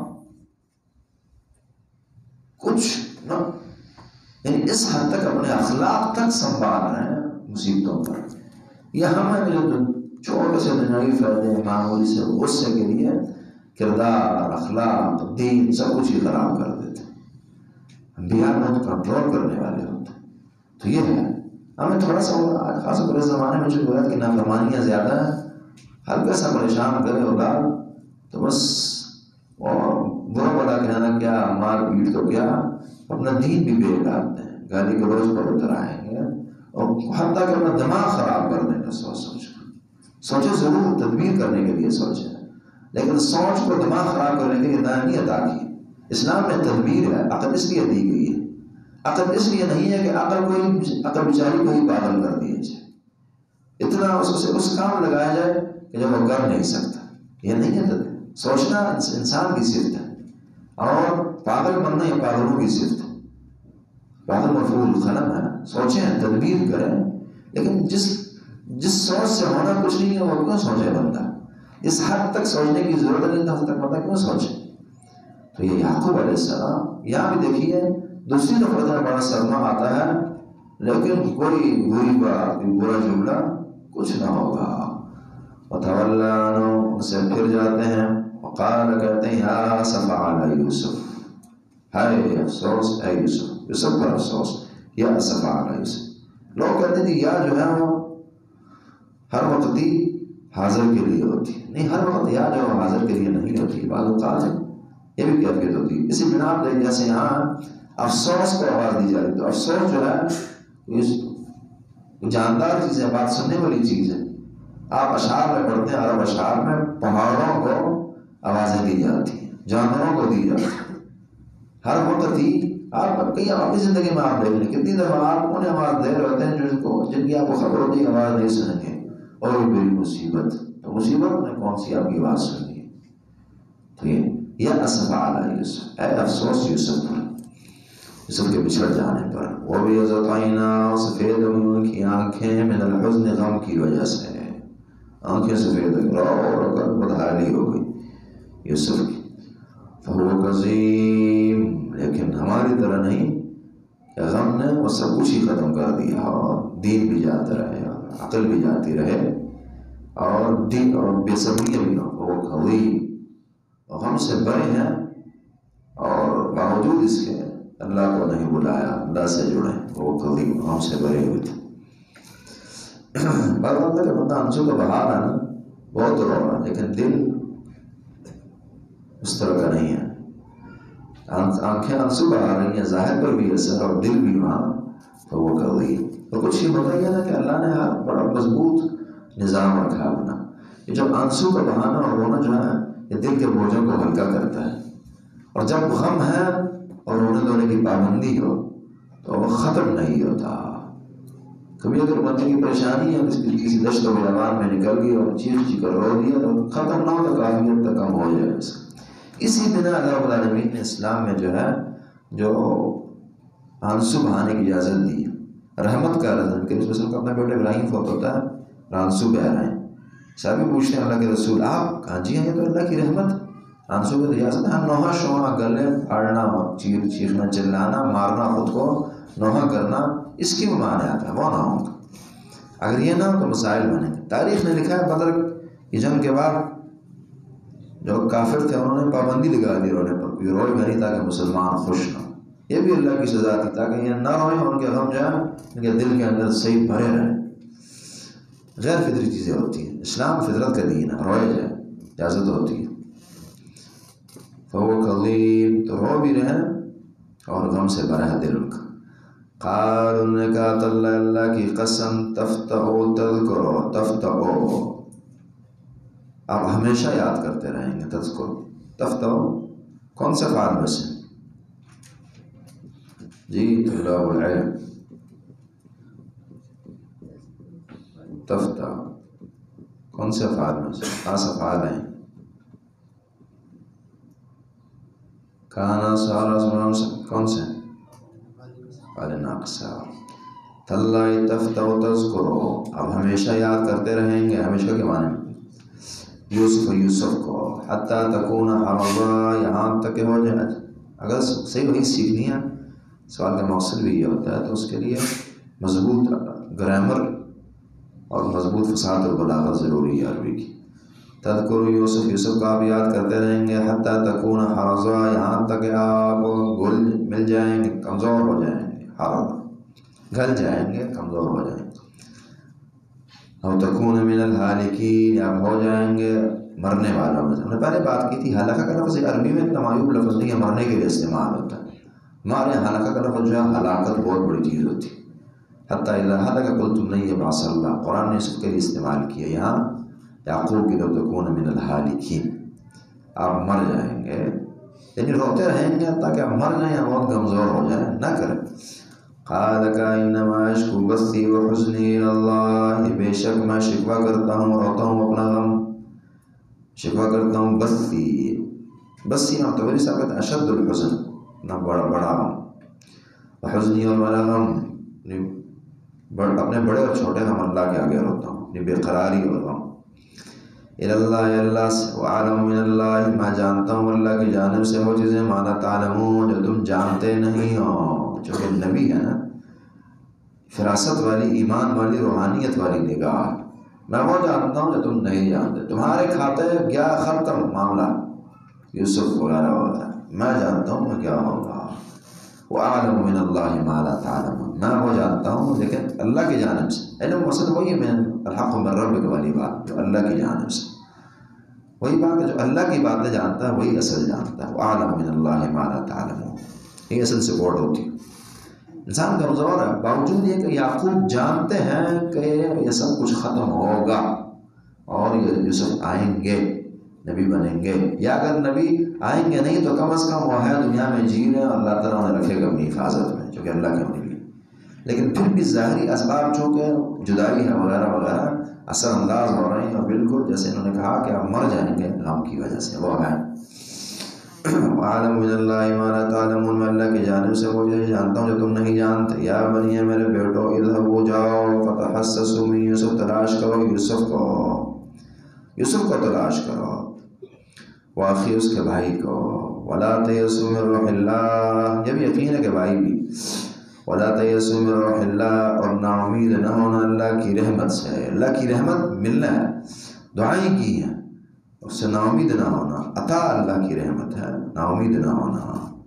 کچھ نہ، یعنی اس حد تک اپنے اخلاق تک سنبھال رہے ہیں مصیبتوں پر۔ یہ ہمیں جو چھوٹے سے دنیاوی فائدے معمولی سے غصے کے لیے کردار، اخلاق، دین سب کچھ ہی خراب کر دیتے ہیں۔ انبیاء بہت کنٹرول کرنے والے ہوتے ہیں۔ تو یہ ہے ہمیں تھوڑا سا، آج خاص طور اس زمانے میں جو غلط کی نافرمانیاں زیادہ ہیں، ہلکا سا پریشان کرے اولاد تو بس اور برا بلا کہنا کیا، مار پیٹ تو کیا، اپنا دین بھی بے ڈالتے ہیں، گالی گلوچ پر اتر آئیں گے، اور حتیٰ کہ اپنا دماغ خراب کر دیں گے۔ سوچ سوچ کر سوچے، ضرور تدبیر کرنے کے لیے سوچے، لیکن سوچ کو دماغ خراب کرنے کے لیے ہدایت نہیں عطا کی۔ اسلام میں تدبیر ہے، عقل اس لیے دی گئی ہے، عقل اس لیے نہیں ہے کہ عقل کوئی عقل بیچاری کو ہی پاگل کر دیا جائے، اتنا اس سے اس کام لگایا جائے کہ جب وہ کر نہیں سکتا۔ یہ نہیں ہے تدبیر، سوچنا انسان کی صفت ہے، اور پاگل بننا یہ پاگلوں کی صفت ہے۔ پاگل مفعول خلق ہے، سوچیں، تدبیر کریں، لیکن جس جس سوچ سے ہونا کچھ نہیں ہے وہ کیوں سوچے بندہ؟ اس حد تک سوچنے کی ضرورت نہیں تھا، حد تک بندہ کیوں سوچے؟ تو یہ یعقوب علیہ السلام یہاں بھی دیکھیے، دوسری دفعہ اتنا بڑا صدمہ آتا ہے، لیکن کوئی بری بات، کوئی برا جملہ کچھ نہ ہوگا۔ وَتَوَلَّى عَنْهُمْ، ان سے پھر جاتے ہیں، وقال، کہتے ہیں، یا اسف علی یوسف، ہائے افسوس اے یوسف، یوسف پر افسوس، یا اسف علی یوسف۔ لوگ کہتے ہیں یا جو ہے وہ ہر وقت ہی حاضر کے لیے ہوتی ہے، نہیں، ہر وقت یا جو حاضر کے لیے نہیں ہوتی، بعض اوقات یہ بھی کیفیت ہوتی ہے. اسی بنا پر جیسے یہاں افسوس کو آواز دی جا رہی، تو افسوس جو ہے جاندار چیز ہے، بات سننے والی چیز ہے. آپ اشعار میں پڑھتے ہیں، عرب اشعار میں پہاڑوں کو آوازیں دی جاتی ہیں، جانوروں کو دی جاتی ہیں. ہر وقت ہی آپ کئی اپنی زندگی میں آپ دیکھ لیں کتنی دفعہ آپ انہیں آواز دے رہے ہوتے ہیں جن کو جن کی آپ کو خبر ہوتی ہے آواز نہیں سنیں گے، اور وہ بڑی مصیبت. تو مصیبت میں کون سی آپ کی آواز سننی ہے؟ تو یہ اسف علی یوسف، اے افسوس یوسف پر، یوسف کے بچھڑ جانے پر. وہ بھی عزتائنا، سفید ان کی آنکھیں، من الحزن غم کی وجہ سے آنکھیں سفید ہو گئی، رو رو کر بدحالی ہو گئی یوسف کی. فہو کظیم، لیکن ہماری طرح نہیں کہ غم نے وہ سب کچھ ہی ختم کر دیا، اور دین بھی جاتا رہے اور عقل بھی جاتی رہے اور دین اور بے صبری بھی نہ ہو. وہ کظیم، غم سے بڑے ہیں اور باوجود اس کے اللہ کو نہیں بلایا، اللہ سے جڑے. وہ کظیم، غم سے بڑے ہوئے تھے. بات ہوتا ہے کہ بندہ آنسو کا بہا رہا نا، بہت رو رہا، لیکن دل اس طرح کا نہیں ہے. آنکھیں آنسو بہا رہی ہیں، ظاہر پر بھی اثر اور دل بھی وہاں. تو وہ کر رہی ہے. تو کچھ یہ ہوتا ہے نا کہ اللہ نے بڑا مضبوط نظام رکھا اپنا. یہ جب آنسو کا بہانا اور رونا جو ہے یہ دل کے بوجھوں کو ہلکا کرتا ہے. اور جب غم ہے اور رونے دھونے کی پابندی ہو تو وہ ختم نہیں ہوتا. کبھی اگر بندے کی پریشانی ہے کسی کسی دشت و بیابان میں نکل گئی اور چیخ چیخ کر رو دیا تو ختم نہ ہو تو کافی حد تک کم ہو جائے. اسی بنا اللہ رب العالمین نے اسلام میں جو ہے جو آنسو بہانے کی اجازت دی، رحمت کا رضا کہ رسول اللہ کا اپنا بیٹا ابراہیم فوت ہوتا ہے، آنسو بہ رہے ہیں. صحابی پوچھتے ہیں اللہ کے رسول آپ کہاں؟ جی ہیں یہ تو اللہ کی رحمت، آنسو کی اجازت ہے. نوحہ شوہا، گلے پھاڑنا، چیر چیخنا چلانا، مارنا، خود کو نوحہ کرنا، اس کی معنی آتا ہے، وہ نہ ہوگا. اگر یہ نہ ہو تو مسائل بنیں گے. تاریخ نے لکھا ہے بدر کی جنگ کے بعد جو کافر تھے انہوں نے پابندی لگا دی رونے پر، کوئی روئے گا نہیں تاکہ مسلمان خوش نہ. یہ بھی اللہ کی سزا تھی تاکہ یہ نہ روئیں، ان کے غم جائیں، ان کے دل کے اندر صحیح بھرے رہیں. غیر فطری چیزیں ہوتی ہیں، اسلام فطرت کا دین ہے، روئے جائے اجازت ہوتی ہے. فهو کظیم، تو رو بھی رہے اور غم سے بھرا ہے دل ان کا. قال، انہوں نے کہا اللہ اللہ کی قسم، تفتعو تذکرو، تفتعو آپ ہمیشہ یاد کرتے رہیں گے. تذکرو، تفتعو کون سے فعل میں سے؟ جی طلاب العلم. تفتعو کون سے فعل میں سے؟ خاص افعال ہیں. کانا سارا سنام سے کون سے؟ فعل ناقص. تاللہ تفتعو تذکرو آپ ہمیشہ یاد کرتے رہیں گے، ہمیشہ کے معنی میں یوسف یوسف کو، حتیٰ تکون حرضا یہاں تک کہ ہو جائے. اگر صحیح وہی سیکھنی ہے، سوال کا مقصد بھی یہ ہوتا ہے، تو اس کے لیے مضبوط گرامر اور مضبوط فصاحت اور بلاغت ضروری ہے عربی کی. تذکر یوسف یوسف کا آپ یاد کرتے رہیں گے، حتیٰ تکون حرضا یہاں تک کہ آپ گل مل جائیں گے، کمزور ہو جائیں گے. حرض گل جائیں گے، کمزور ہو جائیں گے. اور تکون من الحالکین یا ہو جائیں گے مرنے والوں میں. ہم نے پہلے بات کی تھی ہلاکہ کا لفظ عربی میں اتنا معیوب لفظ نہیں ہے، مرنے کے لیے استعمال ہوتا ہے. ہمارے یہاں ہلاکہ کا لفظ جو ہے ہلاکت بہت بڑی چیز ہوتی ہے. حتیٰ اذا ہلک قلتم نہیں ہے باس اللہ، قرآن نے یوسف کے لیے استعمال کیا. یہاں یعقوب کی لو تکون من الحالکین آپ مر جائیں گے، یعنی روتے رہیں گے تاکہ آپ مر جائیں یا بہت کمزور ہو جائیں، نہ کریں. قال کا انما اشکو بثی و حزنی اللہ، بے شک میں شکوہ کرتا ہوں، روتا ہوں اپنا غم، شکوہ کرتا ہوں. بثی بثی میں طویل صاحب کہتے ہیں اشد الحزن، نہ بڑا بڑا غم. حزنی اور میرا غم اپنے بڑے اور چھوٹے غم اللہ کے آگے روتا ہوں، بے قراری اور غم. اللہ اللہ سے، وعلم من اللہ میں جانتا ہوں اللہ کی جانب سے وہ چیزیں ما لا تعلمون جو تم جانتے نہیں ہو. چونکہ نبی ہے نا، فراست والی، ایمان والی، روحانیت والی نگاہ. میں وہ جانتا ہوں جو تم نہیں جانتے. تمہارے کھاتے گیا ختم معاملہ یوسف وغیرہ وغیرہ، میں جانتا ہوں میں کیا ہوگا. وَأَعْلَمُ مِنَ اللَّهِ مَا لَا تَعْلَمُونَ میں وہ جانتا ہوں لیکن اللہ کی جانب سے. علم مقصد وہی ہے، میں الحق من ربک والی بات جو اللہ کی جانب سے. وہی بات ہے جو اللہ کی باتیں جانتا ہے وہی اصل جانتا ہے. وَأَعْلَمُ مِنَ اللَّهِ مَا لَا تَعْلَمُونَ. یہ اصل سپورٹ ہوتی ہے. انسان کمزور ہے، باوجود یہ کہ یعقوب جانتے ہیں کہ یہ سب کچھ ختم ہوگا اور یہ یوسف آئیں گے، نبی بنیں گے، یا اگر نبی آئیں گے نہیں تو کم از کم وہ ہے دنیا میں جی رہے ہیں، اللہ تعالیٰ انہیں رکھے گا اپنی حفاظت میں، جو کہ اللہ کے ہونے لیے. لیکن پھر بھی ظاہری اسباب چونکہ جدائی ہے وغیرہ وغیرہ اثر انداز ہو رہے ہیں، اور بالکل جیسے انہوں نے کہا کہ آپ مر جائیں گے غم کی وجہ سے، وہ ہے. عالم من اللہ ما لا تعلمون، میں اللہ کی جانب سے وہ چیزیں جانتا ہوں جو تم نہیں جانتے. یا بنی میرے بیٹو اذهبوا جاؤ فتحسسوا من یوسف، تلاش کرو یوسف کو، یوسف کو تلاش کرو، واخی اس کے بھائی کو. ولا تیأسوا من روح اللہ، یہ بھی یقین ہے کہ بھائی بھی. ولا تیأسوا من روح اللہ، اور نا امید نہ ہونا اللہ کی رحمت سے. اللہ کی رحمت ملنا ہے، دعائیں کی ہیں، اس سے نا امید نہ ہونا. عطا اللہ کی رحمت ہے، نا امید نہ ہونا.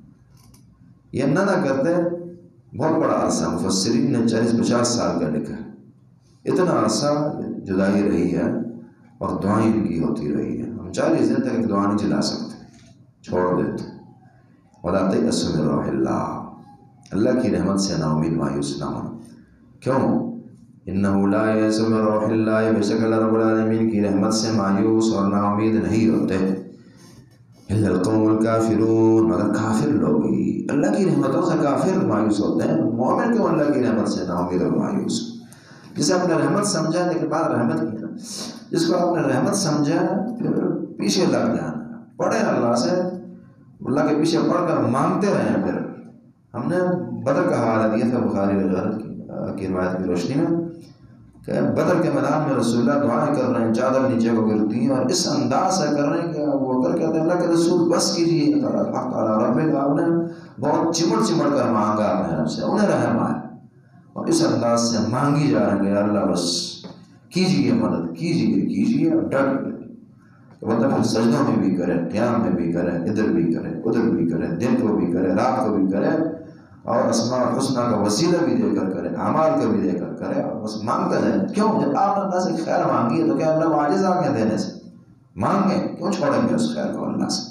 یہ نہ نہ کرتے بہت بڑا عرصہ، مفسرین نے چالیس پچاس سال کا لکھا ہے. اتنا عرصہ جدائی رہی ہے اور دعائیں ان کی ہوتی رہی ہے. ہم چالیس دن تک دعا نہیں چلا سکتے، چھوڑ دیتے. ولا تیأسوا من روح اللہ، اللہ کی رحمت سے نا امید مایوس نہ ہونا. کیوں؟ انہو لا یأس من روح اللہ، بے شک اللہ رب العالمین کی رحمت سے مایوس اور نا امید نہیں ہوتے. الا القوم الکافرون، مگر کافر لوگ ہی اللہ کی رحمتوں سے کافر مایوس ہوتے ہیں. مومن کیوں اللہ کی رحمت سے نا امید اور مایوس؟ جسے آپ نے رحمت سمجھا، لیکن بعد رحمت کی نا، جس کو آپ نے رحمت سمجھا پھر پیچھے لگ جانا، پڑھے اللہ سے، اللہ کے پیچھے پڑھ کر مانگتے رہیں. پھر ہم نے بدر کا حوالہ دیا تھا بخاری وغیرہ کی روایت کی روشنی میں کہ بدر کے میدان میں رسول اللہ دعائیں کر رہے ہیں، چادر نیچے کو گرتی ہیں، اور اس انداز سے کر رہے ہیں کہ وہ کر کے اللہ کے رسول بس کیجیے، حق تعالیٰ رب کا. آپ نے بہت چمٹ چمٹ کر مانگا اپنے رب سے، انہیں رحم آئے، اور اس انداز سے مانگی جا رہے ہیں کہ اللہ بس کیجیے، مدد کیجیے کیجیے، اور ڈٹ گئے. مطلب سجدوں میں بھی کرے، قیام میں بھی کرے، ادھر بھی کرے ادھر بھی کرے، دن کو بھی کرے رات کو بھی کرے، اور اسماء الحسنہ کا وسیلہ بھی دے کر کرے، اعمال کو بھی دے کر کرے، اور بس مانگتا جائے. کیوں؟ جب آپ اللہ سے خیر مانگی ہے تو کیا اللہ عاجز آ کے دینے سے؟ مانگیں، کیوں چھوڑیں گے اس خیر کو اللہ سے؟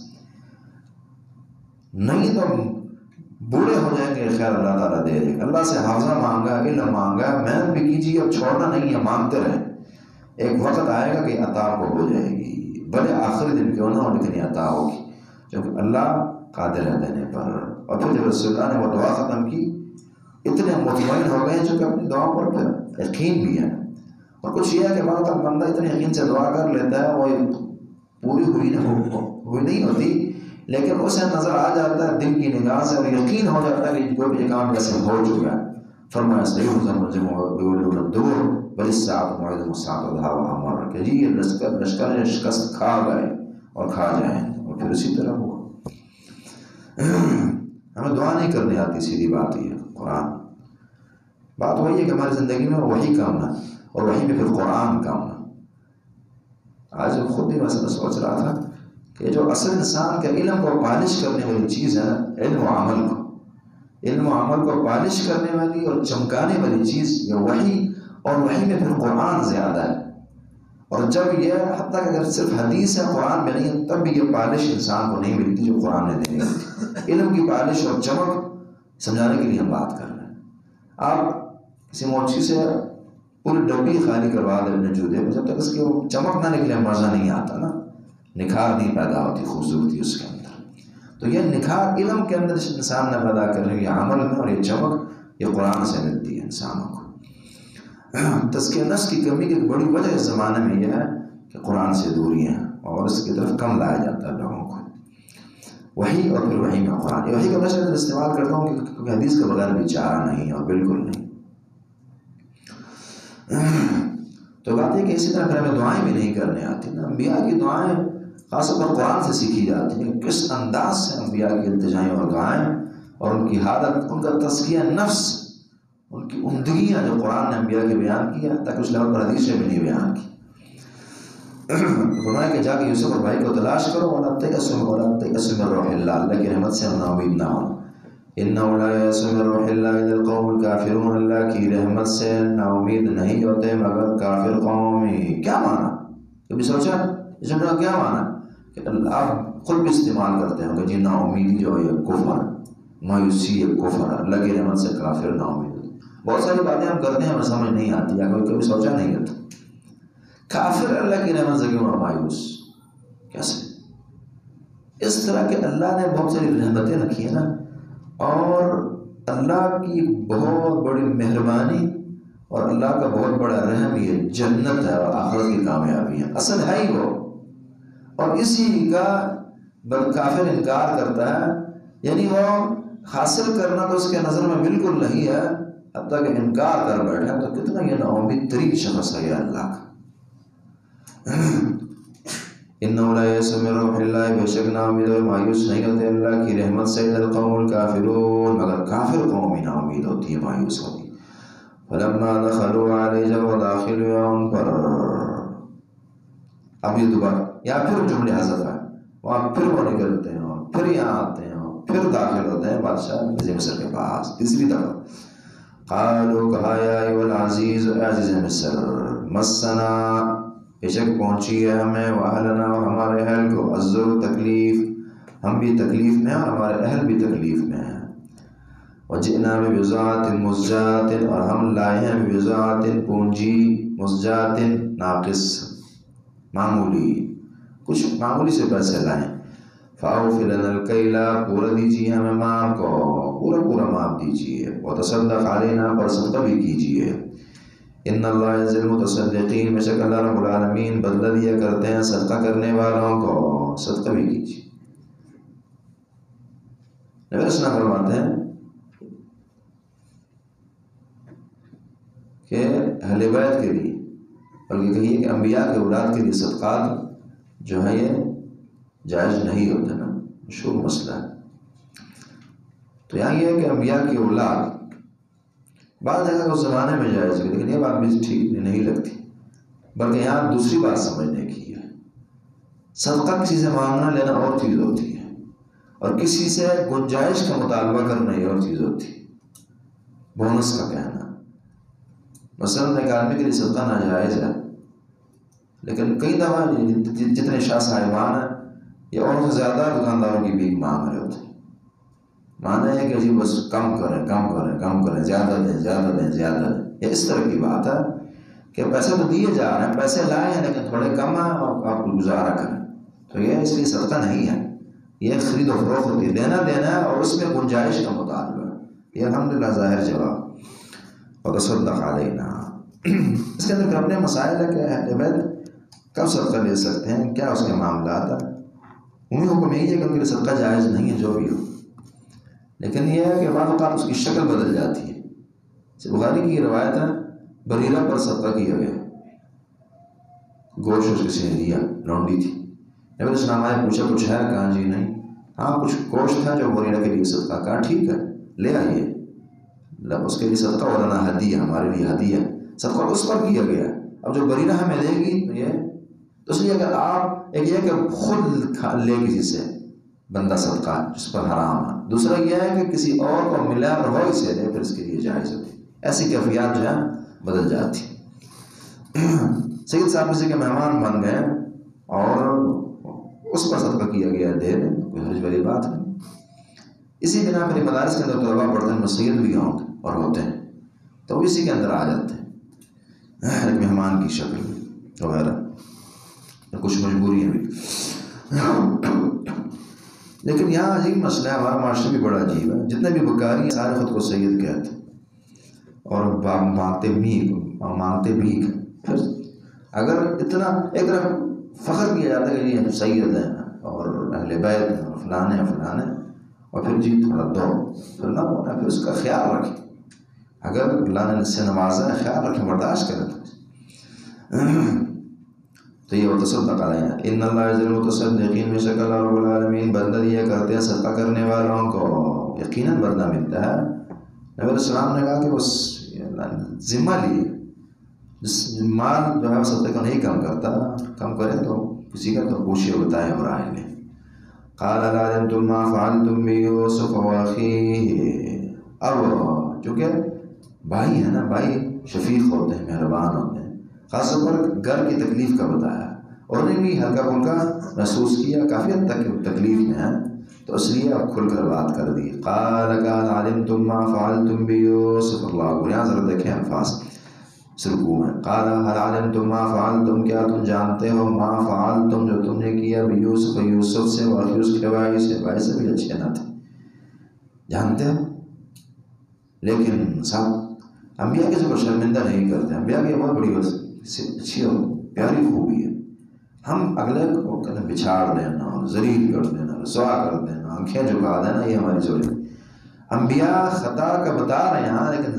نہیں تو بوڑھے ہو جائیں گے، خیر اللہ تعالیٰ دے دے گا. اللہ سے حافظہ مانگا، علم مانگا، محنت بھی کیجیے، اب چھوڑنا نہیں ہے، مانگتے رہیں. ایک وقت آئے گا کہ عطا کو ہو جائے گی، بھلے آخری دن کیوں نہ ہو، لیکن یہ عطا ہوگی، کیونکہ اللہ قادر ہے دینے پر. اور پھر جب رسول اللہ نے وہ دعا ختم کی، اتنے مطمئن ہو گئے چونکہ اپنی دعاؤں پر پھر یقین بھی ہے. اور کچھ یہ ہے کہ بعض اوقات بندہ اتنے یقین سے دعا کر لیتا ہے، وہ پوری ہوئی نہ ہوئی نہیں ہوتی، لیکن اسے نظر آ جاتا ہے دل کی نگاہ سے، اور یقین ہو جاتا ہے کہ کوئی بھی کام جیسے ہو چکا ہے. فرمایا سیحزم الدور بل الساعۃ موعدہم الساعۃ اضحیٰ وامر، کہ جی یہ لشکر لشکر شکست کھا گئے اور کھا جائیں. اور پھر اسی طرح ہوا. ہمیں دعا نہیں کرنی آتی، سیدھی بات یہ ہے. قرآن بات وہی ہے کہ ہماری زندگی میں وہی کام ہے، اور وہی میں پھر قرآن کام ہے. آج خود بھی میں سوچ رہا تھا کہ جو اصل انسان کے علم کو پالش کرنے والی چیز ہے، علم و عمل کو علم و عمل کو پالش کرنے والی اور چمکانے والی چیز یہ وحی، اور وحی میں پھر قرآن زیادہ ہے. اور جب یہ حتیٰ کہ اگر صرف حدیث ہے قرآن میں نہیں، تب بھی یہ پالش انسان کو نہیں ملتی جو قرآن نے دینی ہے. علم کی پالش اور چمک سمجھانے کے لیے ہم بات کر رہے ہیں. آپ کسی موچی سے پوری ڈبی خالی کروا دیں اپنے جوتے میں، جب تک اس کی چمک نہ نکلے مزہ نہیں آتا نا، نکھار نہیں پیدا ہوتی، خوبصورتی اس کے اندر. تو یہ نکھار علم کے اندر انسان نے پیدا کرنے کی عمل میں، اور یہ چمک یہ قرآن سے ملتی ہے انسانوں کو. تزکیہ نفس کی کمی کی بڑی وجہ اس زمانے میں یہ ہے کہ قرآن سے دوری ہیں، اور اس کی طرف کم لایا جاتا ہے لوگوں کو. وہی اور پھر وہی میں قرآن، یہ وہی کا میں استعمال کرتا ہوں کیونکہ حدیث کے بغیر بھی چارہ نہیں، اور بالکل نہیں. تو بات ہے کہ اسی طرح پھر ہمیں دعائیں بھی نہیں کرنے آتی نا. انبیاء کی دعائیں خاص طور پر قرآن سے سیکھی جاتی ہیں، کس انداز سے انبیاء کی التجائیں اور دعائیں، اور ان کی حالت، ان کا تزکیہ نفس، ان کی عمدگیاں جو قرآن نے انبیاء کے بیان کیا، تاکہ اس لیول پر حدیث نے بھی نہیں بیان کی. فرمایا کہ جا کے یوسف اور بھائی کو تلاش کرو، وَلَا تَيْأَسُوا وَلَا تَيْأَسُوا مِن رَوْحِ اللَّهِ، اللہ کی رحمت سے نا امید نہ ہونا. إِنَّهُ لَا يَأْسُ مِن رَوْحِ اللَّهِ إِلَّا الْقَوْمُ الْكَافِرُونَ، اللہ کی رحمت سے نا امید نہیں ہوتے مگر کافر قوم ہی. کیا مانا؟ کبھی سوچا اس کا کیا مانا کہ آپ خود بھی استعمال کرتے ہیں کہ جی نا امیدی جو ہے کفر، مایوسی ہے کفر، اللہ کی رحمت سے کافر نا امید. بہت ساری باتیں ہم کرتے ہیں ہمیں سمجھ نہیں آتی یا کوئی کبھی سوچا نہیں ہوتا کافر اللہ کی رحمت سے کیوں مایوس کیسے؟ اس طرح کہ اللہ نے بہت ساری رحمتیں رکھی ہیں نا، اور اللہ کی بہت بڑی مہربانی اور اللہ کا بہت بڑا رحم یہ جنت ہے اور آخرت کی کامیابی ہے، اصل ہے ہی وہ. اور اسی کا کافر انکار کرتا ہے، یعنی وہ حاصل کرنا تو اس کے نظر میں بالکل نہیں ہے، حتیٰ کہ انکار کر بیٹھا تو کتنا یہ نا امید ترین شخص ہے یہ اللہ کا. انه لا يئس من روح اللہ، بے شک نا امید اور مایوس نہیں ہوتے اللہ کی رحمت سے الا القوم الکافرون، مگر کافر قوم ہی نا امید ہوتی ہے، مایوس ہوتی. فلما دخلوا علیہ، جب وہ داخل ہوئے ان پر، اب یہ دوبارہ یا پھر جملے حذف ہے، وہاں پھر وہ نکلتے ہیں اور پھر یہاں آتے ہیں اور پھر داخل ہوتے ہیں بادشاہ مصر کے پاس تیسری دفعہ. قالوا کہا یا ایوہ العزیز، عزیز مصر، مسنا بے شک پہنچی ہے ہمیں، وَأَهْلَنَا اور ہمارے اہل کو، الضر تکلیف، ہم بھی تکلیف میں ہیں اور ہمارے اہل بھی تکلیف میں ہیں. وَجِئْنَا بِبِضَاعَةٍ مُزْجَاةٍ اور ہم لائے ہیں بِبِضَاعَةٍ پونجی، مُزْجَاةٍ ناقص معمولی، کچھ معمولی سے پیسے لائیں. فَأَوْفِ لَنَا الْكَيْلَ پورا دیجیے ہمیں ماپ کو، پورا پورا ماپ دیجیے. وَتَصَدَّقْ عَلَيْنَا پر صدقہ بھی کیجیے. ان اللہ یجزی المتصدقین، بے شک اللہ رب العالمین بدلہ دیا کرتے ہیں صدقہ کرنے والوں کو، صدقہ بھی کیجیے. نبی اسلام فرماتے ہیں کہ اہل بیت کے لیے، بلکہ کہیے کہ انبیاء کے اولاد کے لیے صدقات جو ہے یہ جائز نہیں ہوتے نا، مشہور مسئلہ ہے. تو یہاں یہ ہے کہ انبیاء کی اولاد بعض جگہ اس زمانے میں جائز ہے، لیکن یہ بات بھی ٹھیک نہیں لگتی، بلکہ یہاں دوسری بات سمجھنے کی ہے. صدقہ کسی سے مانگنا لینا اور چیز ہوتی ہے، اور کسی سے گنجائش کا مطالبہ کرنا یہ اور چیز ہوتی ہے. بونس کا کہنا، مثلاً ایک آدمی کے لیے صدقہ ناجائز ہے، لیکن کئی دفعہ جتنے شاہ صاحبان ہیں یہ اور سے زیادہ دکانداروں کی بھیک مانگ رہے ہوتے ہیں. مانا ہے کہ جی بس کم کریں کم کریں کم کریں، زیادہ دیں زیادہ دیں زیادہ دیں. یہ اس طرح کی بات ہے کہ پیسے تو دیے جا رہے ہیں، پیسے لائے ہیں لیکن تھوڑے کم ہیں اور آپ گزارا کریں. تو یہ اس لیے صدقہ نہیں ہے، یہ خرید و فروخت ہوتی ہے، دینا دینا ہے اور اس میں گنجائش کا مطالبہ. یہ الحمدللہ ظاہر جواب. وتصدق علینا، اس کے اندر پھر اپنے مسائل ہے کہ اہل بیت کب صدقہ لے سکتے ہیں، کیا اس کے معاملات ہیں. عمومی حکم یہی ہے کہ ان کے لیے صدقہ جائز نہیں ہے جو بھی ہو، لیکن یہ ہے کہ بعض اوقات اس کی شکل بدل جاتی ہے. بخاری کی روایت ہے بریرہ پر صدقہ کیا گیا، گوشت اس کسی نے دیا، لونڈی تھی. نبی السلام آئے پوچھا کچھ ہے؟ کہا جی نہیں. ہاں کچھ گوشت ہے جو بریرہ کے لیے صدقہ. کہا ٹھیک ہے لے آئیے، اس کے لیے صدقہ ورنہ ہدیہ، ہمارے لیے ہدیہ. صدقہ اس پر کیا گیا. اب جو بریرہ ہمیں دے گی تو یہ تو اس لیے اگر آپ ایک یہ کہ خود لے کسی سے بندہ صدقہ جس پر حرام ہے، دوسرا یہ ہے کہ کسی اور کو ملا اور وہ اسے دے، پھر اس کے لیے جائز ہوتی. ایسی کیفیات جو ہے بدل جاتی. سید صاحب کسی کے مہمان بن گئے اور اس پر صدقہ کیا گیا، دے دیں، کوئی حرج والی بات نہیں. اسی بنا پر مدارس کے اندر طلباء پڑھتے ہیں، مسجد بھی ہوں گے اور ہوتے ہیں تو اسی کے اندر آ جاتے ہیں ایک مہمان کی شکل وغیرہ، کچھ مجبوریاں بھی. لیکن یہاں عجیب مسئلہ ہے، ہمارا معاشرہ بھی بڑا عجیب ہے. جتنے بھی بکاری ہیں سارے خود کو سید کہتے ہیں اور مانگتے بھیک مانگتے بھیک. پھر اگر اتنا ایک طرف فخر کیا جاتا ہے کہ جی سید ہیں اور اہل بیت ہیں اور فلانے ہیں فلانے، اور پھر جی تھوڑا دو پھر نہ ہونا، پھر اس کا خیال رکھیں. اگر اللہ نے اس سے نوازا ہے خیال رکھیں، برداشت کریں. تو یہ وتصدق علینا ان اللہ یجزی المتصدقین، بے شک اللہ رب العالمین بدلہ دیا کرتے ہیں صدقہ کرنے والوں کو، یقیناً بدلہ ملتا ہے. نبی علیہ السلام نے کہا کہ بس ذمہ لیے جس مال جو ہے صدقہ کو نہیں کم کرتا، کم کرے تو کسی کا تو پوچھیے بتائے اور آئیں گے. قال لا علمتم ما فعلتم بيوسف واخيه. اب چونکہ بھائی ہے نا، بھائی شفیق ہوتے ہیں، مہربان ہوتے ہیں، خاص طور پر گھر کی تکلیف کا بتایا انہوں نے بھی ہلکا پھلکا محسوس کیا کافی حد تک تکلیف میں ہے، تو اس لیے اب کھل کر بات کر دی. قال قال علمتم ما فعلتم بیوسف. اللہ کو یہاں ذرا دیکھیں الفاظ رکوع میں. قال هل علمتم ما فعلتم، کیا تم جانتے ہو ما فعلتم جو تم نے کیا بیوسف یوسف سے، اور اس کے بھائی سے، بھائی سے بھی اچھے نہ تھے، جانتے ہو. لیکن صاحب انبیاء کے کو شرمندہ نہیں کرتے. انبیاء کی بہت بڑی اچھی اور پیاری خوبی ہے. ہم اگلے کو بچھاڑ دینا، ذلیل کر دینا، رسوا کر دینا، آنکھیں جھکا دینا، یہ ہماری چوری. انبیاء خطا کا بتا رہے ہیں لیکن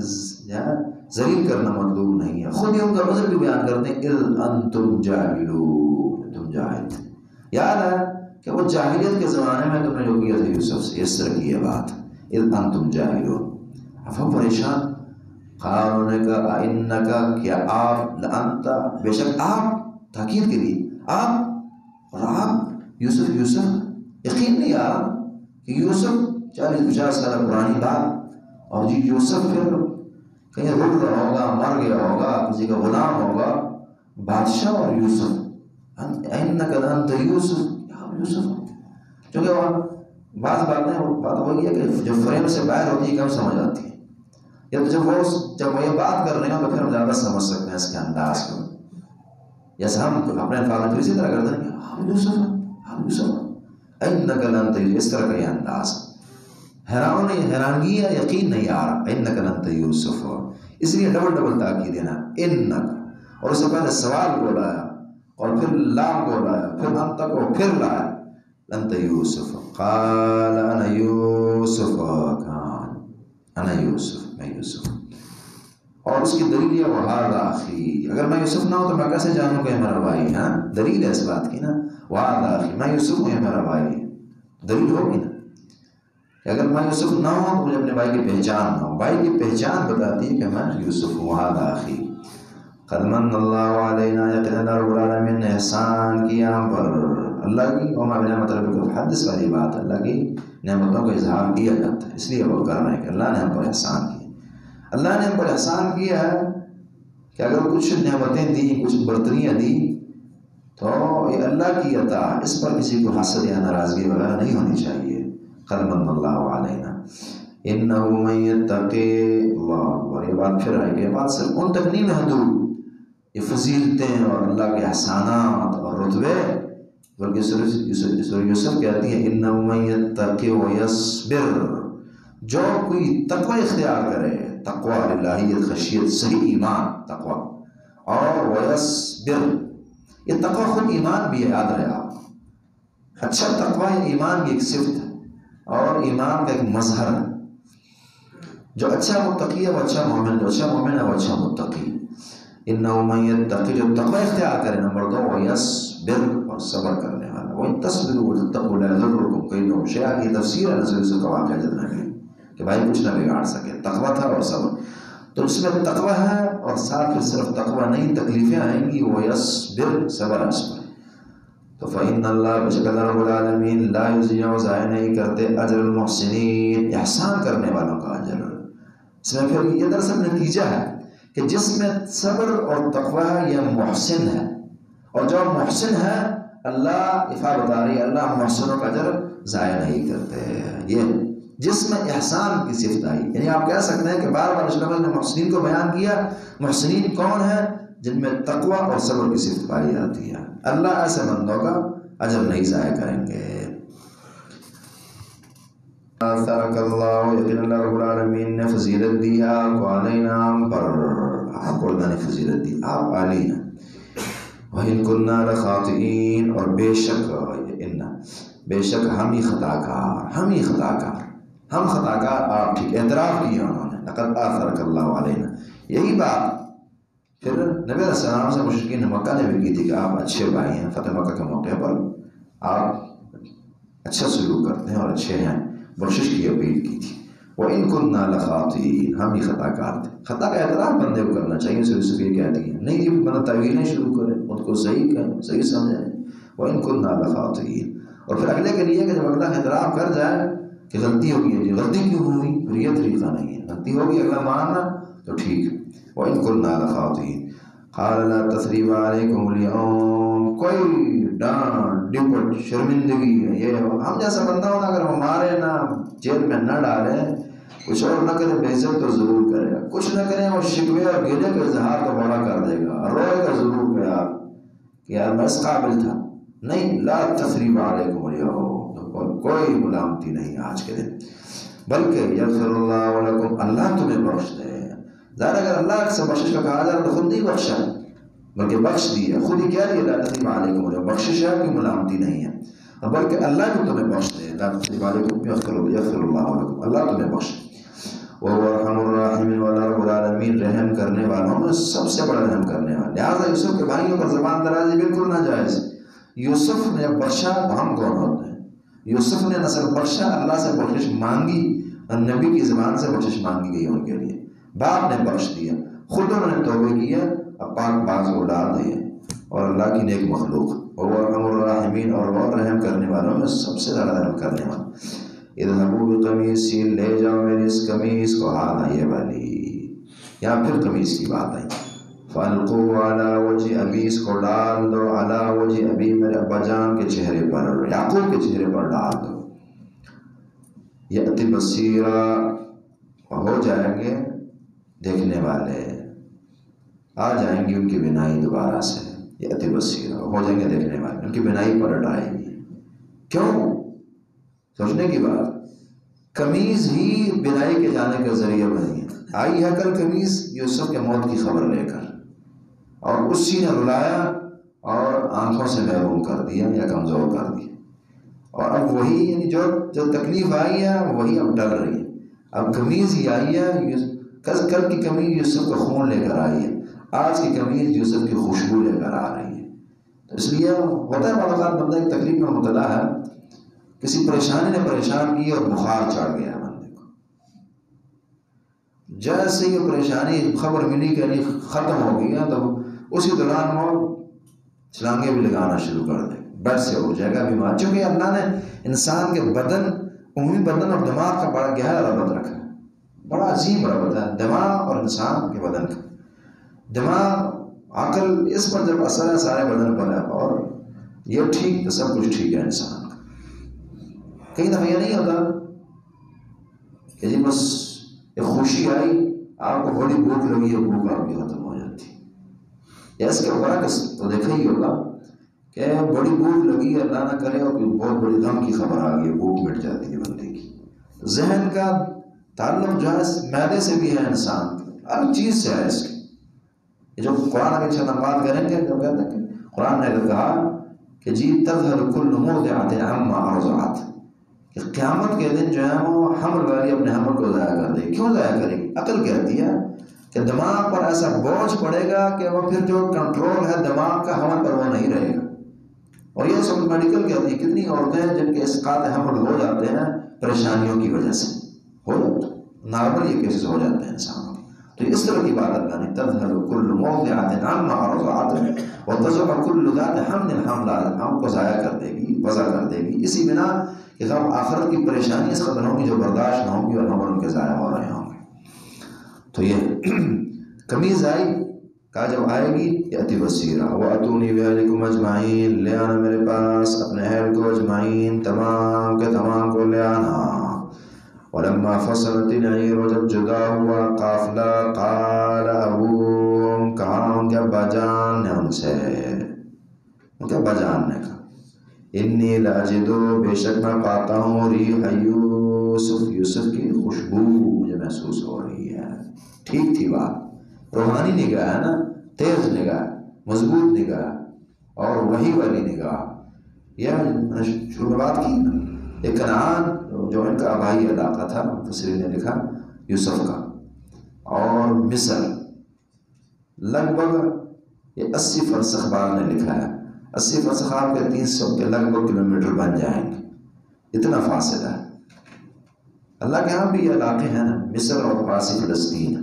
ذلیل کرنا مطلوب نہیں ہے. خود ہی ان کا عذر بھی بیان کرتے ہیں، اذ انتم جاہلون، تم جاہل تھے. یاد ہے کہ وہ جاہلیت کے زمانے میں تم نے جو کیا تھا یوسف سے، اس طرح کی یہ بات، اذ انتم جاہلون. اب ہم پریشان. قالوا نے کہا انکا، کیا آپ، لانت، بے شک آپ، تاکید کے لیے آپ، اور آپ یوسف یوسف یقین نہیں آ رہا کہ یوسف چالیس پچاس سال پرانی بات، اور جی یوسف پھر کہیں رک گیا ہوگا، مر گیا ہوگا، کسی کا غلام ہوگا، بادشاہ اور یوسف، انکا لانت یوسف، آپ یوسف. چونکہ وہ بعض باتیں بات ہوگی ہے کہ جو فریم سے باہر ہوتی ہے کم سمجھ آتی ہے، یا تو جب وہ جب وہ یہ بات کر رہے ہیں تو پھر ہم زیادہ سمجھ سکتے ہیں اس کے انداز کو. جیسے ہم اپنے الفاظ میں اسی طرح کرتے ہیں، آپ یوسف آپ یوسف انک لانت یوسف، اس طرح کا یہ انداز. حیران حیرانگی ہے، یقین نہیں آ رہا، انک لانت یوسف، اس لیے ڈبل ڈبل تاکید دینا انک، اور اس سے پہلے سوال کو لایا اور پھر لام کو لایا، پھر انت کو پھر لایا، لانت یوسف. قال انا یوسف، کان انا یوسف، میں یوسف. اور اس کی دلیل ہے وہذا اخی، اگر میں یوسف نہ ہوں تو میں کیسے جانوں کہ یہ میرا بھائی. ہاں دلیل ہے اس بات کی نا، وہذا اخی، میں یوسف ہوں، یہ میرا بھائی ہے. دلیل ہوگی نا کہ اگر میں یوسف نہ ہوں تو مجھے اپنے بھائی کی پہچان نہ ہو. بھائی کی پہچان بتاتی ہے کہ میں یوسف ہوں. وہذا اخی قد من اللہ علینا، یقینا رب العالمین نے احسان کیا ہم پر. اللہ کی وما بنعمت ربک فحدث والی بات، اللہ کی نعمتوں کا اظہار کیا جاتا ہے، اس لیے وہ کر رہے ہیں کہ اللہ نے ہم پر احسان کیا. اللہ نے ہم پر احسان کیا ہے کہ اگر کچھ نعمتیں دی، کچھ برتریاں دی، تو یہ اللہ کی عطا، اس پر کسی کو حسد یا ناراضگی وغیرہ نہیں ہونی چاہیے. قد من اللہ علینا انہ من یتقی اللہ. اور یہ بات پھر آئے کہ یہ بات صرف ان تک نہیں محدود، یہ فضیلتیں اور اللہ کے احسانات اور رتبے، بلکہ سورہ یوسف کہتی ہے انہ من یتقی ویصبر، جو کوئی تقوی اختیار کرے، تقوی الہیت، خشیت، صحیح ایمان تقوی، اور ویصبر، یہ تقوی خود ایمان بھی ہے، یاد رہے آپ. اچھا تقوی ایمان کی ایک صفت ہے اور ایمان کا ایک مظہر ہے. جو اچھا متقی ہے وہ اچھا مومن، جو اچھا مومن ہے وہ اچھا متقی. انہ من یتقی، جو تقوی اختیار کرے، نمبر دو ویصبر، اور صبر کرنے والا. وَإِن تَصْبِرُوا وَتَتَّقُوا لَا يَضُرُّكُمْ كَيْدُهُمْ شَيْئًا، کی تفسیر ہے نزول یوسف کا واقعہ جتنا بھی کہ بھائی کچھ نہ بگاڑ سکے. تقوی تھا اور صبر، تو اس میں تقوی ہے، اور ساتھ پھر صرف تقوی نہیں، تکلیفیں آئیں گی. وَيَصْبِرْ، صبر اس پر. تو فَإِنَّ اللَّهَ، بے شک اللہ رب العالمین، لا یضیع، ضائع نہیں کرتے، اجر المحسنین، احسان کرنے والوں کا اجر. اس میں پھر یہ دراصل نتیجہ ہے کہ جس میں صبر اور تقوی ہے یہ محسن ہے، اور جو محسن ہے اللہ افا بتا رہی ہے، اللہ محسنوں کا اجر ضائع نہیں کرتے. یہ جس میں احسان کی صفت آئی، یعنی آپ کہہ سکتے ہیں کہ بار بار اس لفظ نے محسنین کو بیان کیا. محسنین کون ہیں؟ جن میں تقوی اور صبر کی صفت پائی جاتی ہے. اللہ ایسے بندوں کا اجر نہیں ضائع کریں گے. ترک اللہ، یقین اللہ رب العالمین نے فضیلت دی آپ کو، علینا ہم پر، آپ کو اللہ نے فضیلت دی، آپ عالی ہیں. وَإِن كُنَّا لَخَاطِئِينَ، اور بے شک ان بے شک ہم ہی خطا کار، ہم ہی خطا کار، ہم خطا کار. آپ ٹھیک اعتراف کیا انہوں نے، لقد آثرک اللہ علینا. یہی بات پھر نبی علیہ السلام سے مشرکین مکہ نے بھی کی تھی کہ آپ اچھے بھائی ہیں، فتح مکہ کے موقع پر آپ اچھا سلوک کرتے ہیں اور اچھے ہیں، بخشش کی اپیل کی تھی. وَإِن كُنَّا لَخَاطِئِينَ، ہم ہی خطا کار تھے. خطا کا اعتراف بندے کو کرنا چاہیے. سورہ یوسف یہ کہتی ہے، نہیں یہ بندہ تعویلیں شروع کرے، خود کو صحیح کہیں، صحیح سمجھیں. وَإِن كُنَّا لَخَاطِئِينَ، اور پھر اگلے کے لیے کہ جب اگلا اعتراف کر جائے کہ غلطی ہوگی ہے، جی غلطی کیوں ہوئی، پھر یہ طریقہ نہیں ہے. غلطی ہوگی اگلا ماننا تو ٹھیک ہے. وَإِن كُنَّا لَخَاطِئِينَ قَالَ لَا تَثْرِيبَ عَلَيْكُمُ الْيَوْمَ، کوئی ڈانٹ ڈپٹ شرمندگی ہے یہ ہم جیسا بندہ ہونا اگر ہمارے نہ جیل میں نہ ڈالیں کچھ اور نہ کرے بے عزت تو ضرور کرے گا، کچھ نہ کریں اور شکوے اور گلے کا اظہار تو بڑا کر دے گا، روئے گا ضرور کہ یار کہ یار میں اس قابل تھا نہیں۔ لا تثریب علیکم اليوم، کوئی ملامتی نہیں آج کے دن، بلکہ یغفر اللہ لکم، اللہ تمہیں بخش دے۔ ظاہر اگر اللہ سے بخشش کا کہا جائے تو خود نہیں بخشا بلکہ بخش دیا، خود ہی کہہ دیا لا تثریب علیکم اليوم، بخشش ہے کوئی ملامتی نہیں ہے، بلکہ اللہ بھی تمہیں بخش دے۔ لا تثریب علیکم یغفر اللہ لکم، اللہ تمہیں بخش دے۔ وہ ارحم الراحمین، والا رب العالمین رحم کرنے والوں میں سب سے بڑا رحم کرنے والا۔ لہٰذا یوسف کے بھائیوں پر زبان درازی بالکل ناجائز۔ یوسف نے بخشا تو ہم کون ہوتے ہیں؟ یوسف نے نسل بخشا، اللہ سے بخشش مانگی اور نبی کی زبان سے بخشش مانگی گئی ان کے لیے، باپ نے بخش دیا، خود انہوں نے توبہ کیا، اب پاک باز کو ڈال دیے، اور اللہ کی نیک مخلوق اور ارحم الراحمین، اور وہ رحم کرنے والوں میں سب سے زیادہ رحم کرنے والا۔ اذهبوا بقمیصی، لے جاؤ میری اس قمیص کو، ہاں یہ والی، یا پھر قمیص کی بات آئی، فَأَلْقُوا عَلَىٰ وَجْهِ ابی، اس کو ڈال دو، عَلَىٰ وَجْهِ ابی، میرے ابا جان کے چہرے پر، یعقوب کے چہرے پر ڈال دو، یأتی بصیرا، ہو جائیں گے دیکھنے والے، آ جائیں گی ان کی بینائی دوبارہ سے، یأتی بصیرا، ہو جائیں گے دیکھنے والے، ان کی بینائی پلٹ آئے گی۔ کیوں؟ سوچنے کی بات، قمیض ہی بینائی کے جانے کا ذریعہ بنی ہے۔ آئی ہے کل قمیض یوسف کے موت کی خبر لے کر، اور اسی نے رلایا اور آنکھوں سے محروم کر دیا یا کمزور کر دیا، اور اب وہی یعنی جو جو تکلیف آئی ہے وہی اب ڈل رہی ہے۔ اب قمیض ہی آئی ہے، کل کی قمیض یوسف کا خون لے کر آئی ہے، آج کی قمیض یوسف کی خوشبو لے کر آ رہی ہے۔ تو اس لیے ہوتا ہے بعض اوقات بندہ ایک تکلیف میں مبتلا ہے، کسی پریشانی نے پریشان کی اور بخار چڑھ گیا بندے کو، جیسے یہ پریشانی خبر ملی کہ نہیں ختم ہو گیا تو اسی دوران وہ چھلانگے بھی لگانا شروع کر دے، بیڈ سے اٹھ جائے گا بیمار، چونکہ اللہ نے انسان کے بدن، عمومی بدن اور دماغ کا بڑا گہرا ربط رکھا ہے، بڑا عظیم ربط ہے دماغ اور انسان کے بدن کا۔ دماغ عقل اس پر جب اثر ہے سارے بدن پر ہے، اور یہ ٹھیک تو سب کچھ ٹھیک ہے انسان۔ کئی دفعہ یہ نہیں ہوتا کہ جی بس ایک خوشی آئی، آپ کو بڑی بھوک لگی ہے، بھوک آپ کی ختم ہو جاتی، یا اس کے برعکس تو دیکھا ہی ہوگا کہ بڑی بھوک لگی ہے، اللہ نہ کرے اور بہت بڑی غم کی خبر آ گئی ہے، بھوک مٹ جاتی ہے بندے کی۔ ذہن کا تعلق جو ہے معدے سے بھی ہے، انسان کا ہر چیز سے ہے۔ اس کی یہ جو قرآن کے چند بات کریں گے، جو کہتے ہیں کہ قرآن نے اگر کہا کہ جی تظہر کل مرضعۃ عما ارضعت، کہ قیامت کے دن جو ہے وہ حمل والی اپنے حمل کو ضائع کر دے گی۔ کیوں ضائع کرے گی؟ عقل کہتی ہے کہ دماغ پر ایسا بوجھ پڑے گا کہ وہ پھر جو کنٹرول ہے دماغ کا حمل پر وہ نہیں رہے گا، اور یہ سب میڈیکل کہتی ہے کتنی عورتیں جن کے اسقاط حمل ہو جاتے ہیں پریشانیوں کی وجہ سے، ہو جاتے نارمل یہ کیسز ہو جاتے ہیں انسانوں کے۔ تو اس طرح کی بات اللہ نے تظہر کل مرضعۃ عما ارضعت وتضع کل ذات حمل حملها، ہم کو ضائع کر دے گی، وضع کر دے گی، اسی بنا کہ ہم آخرت کی پریشانی اس قدر ہوگی جو برداشت نہ ہوگی اور ہم ان کے ضائع ہو رہے ہوں گے۔ تو یہ قمیض آئی، کہا جب آئے گی یأتی بصیرا، وَأْتُونِی بِأَہْلِکُمْ أَجْمَعِینَ، لے آنا میرے پاس اپنے اہل کو اجمعین، تمام کے تمام کو لے آنا۔ وَلَمَّا فَصَلَتِ الْعِیرُ، جب جدا ہوا قافلہ، قَالَ أَبُوهُمْ، کہا ان کے ابا جان نے ان سے، ان کے ابا جان نے کہا انی لاجد، بے شک میں پاتا ہوں، ریح یوسف، یوسف کی خوشبو مجھے محسوس ہو رہی ہے۔ ٹھیک تھی بات، روحانی نگاہ ہے نا، تیز نگاہ، مضبوط نگاہ اور وحی والی نگاہ۔ یہ شروع میں بات کی نا، ایک کنعان جو ان کا آبائی علاقہ تھا، مفسرین نے لکھا یوسف کا، اور مصر لگ بھگ یہ اسی فرسخ بعد نے لکھا ہے، اسی فرسخ آپ کے تین سو کے لگ بھگ کلو میٹر بن جائیں گے، اتنا فاصلہ ہے۔ اللہ کے ہاں بھی یہ علاقے ہیں نا، مصر اور پاسی فلسطین،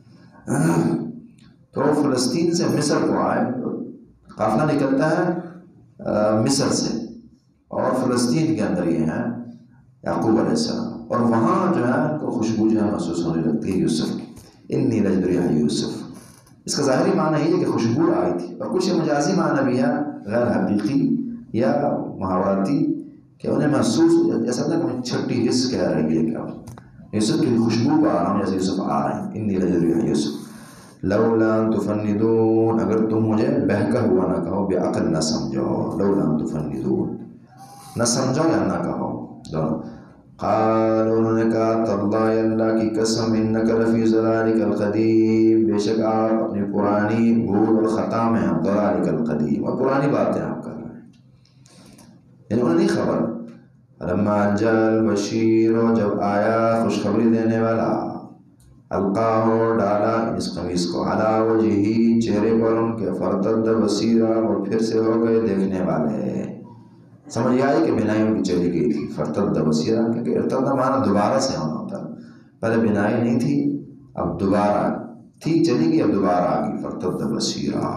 تو فلسطین سے مصر کو آئے، قافلہ نکلتا ہے مصر سے، اور فلسطین کے اندر یہ ہیں یعقوب علیہ السلام، اور وہاں جو ہے تو خوشبو جو ہے محسوس ہونے لگتی ہے یوسف کی، انی لجد ریح یوسف۔ اس کا ظاہری معنی یہ ہے کہ خوشبو آئی تھی، اور کچھ مجازی معنی بھی ہے غیر حقیقی یا محاورتی کہ انہیں محسوس جیسا تھا کہ چھٹی حص کہہ رہی ہے کیا یوسف کی خوشبو پا رہا ہوں جیسے یوسف آ رہے ہیں انی لجری یوسف لولا تفندون اگر تم مجھے بہکا ہوا نہ کہو بے عقل نہ سمجھو لولا تفندون نہ سمجھو یا نہ کہو دونوں قال انہوں نے کہا تاللہ اللہ کی قسم انک لفی ضلالک القدیم بے شک آپ اپنی پرانی بھول اور خطا میں ہیں ضلالک القدیم اور پرانی باتیں آپ کر رہے ہیں یعنی انہیں نہیں خبر لما جل بشیر جب آیا خوشخبری دینے والا القاہ ڈالا اس قمیص کو علا وجہی چہرے پر ان کے فرتد بصیرا اور پھر سے ہو گئے دیکھنے والے سمجھ آئی کہ بنائی ان کی چلی گئی تھی فرتد بصیرا کیونکہ ارتد معنی دوبارہ سے ہونا ہوتا پہلے بنائی نہیں تھی اب دوبارہ تھی چلی گئی اب دوبارہ آ گئی فرتد بصیرا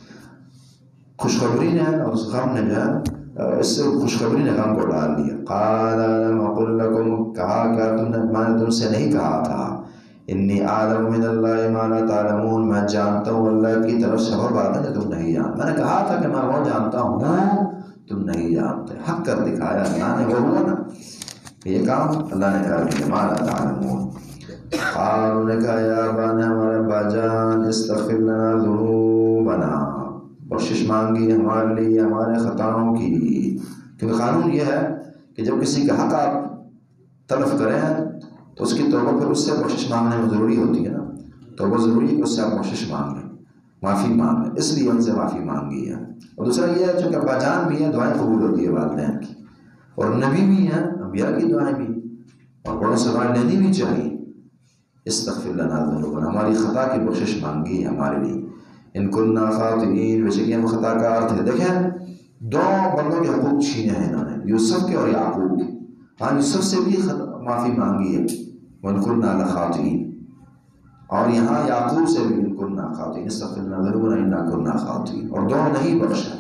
خوشخبری نے اور اس غم نے جو ہے اس سے خوشخبری نے غم کو ڈال دیا قال لم اقل لكم کہا کیا تم نے میں نے تم سے نہیں کہا تھا انی اعلم من اللہ ما لا تعلمون میں جانتا ہوں اللہ کی طرف سے وہ بات ہے جو تم نہیں جانتے میں نے کہا تھا کہ میں وہ جانتا ہوں تم نہیں جانتے حق کر دکھایا اللہ نے وہ ہوا نا یہ کام اللہ نے کر دیا ما لا تعلمون قالوا نے کہا یا ابانا ہمارے باجان استغفر لنا ذنوبنا بخشش مانگی ہمارے لیے ہمارے خطاؤں کی کیونکہ قانون یہ ہے کہ جب کسی کا حق آپ تلف کریں تو اس کی توبہ پھر اس سے بخشش مانگنے میں ضروری ہوتی ہے نا توبہ ضروری ہے کہ اس سے آپ بخشش مانگ لیں معافی مانگ لیں اس لیے ان سے معافی مانگی ہے اور دوسرا یہ ہے چونکہ ابا جان بھی ہے دعائیں قبول ہوتی ہے والدین کی اور نبی بھی ہیں انبیاء کی دعائیں بھی اور بڑوں سے دعائیں لینی بھی چاہیے استغفر لنا ذنوبنا ہماری خطا کی بخشش مانگی ہے ہمارے لیے ان کننا خاطئین بے شک ہم خطا کار تھے دیکھیں دو بندوں کے حقوق چھینے ہیں انہوں نے یوسف کے اور یعقوب کے ہاں یوسف سے بھی معافی مانگی ہے وَإِن كُنَّا لَخَاطِئِينَ اور یہاں یعقوب سے بھی ان کننا خاطئین استغفر لنا ذنوبنا انا کننا خاطئین اور دونوں نہیں بخشا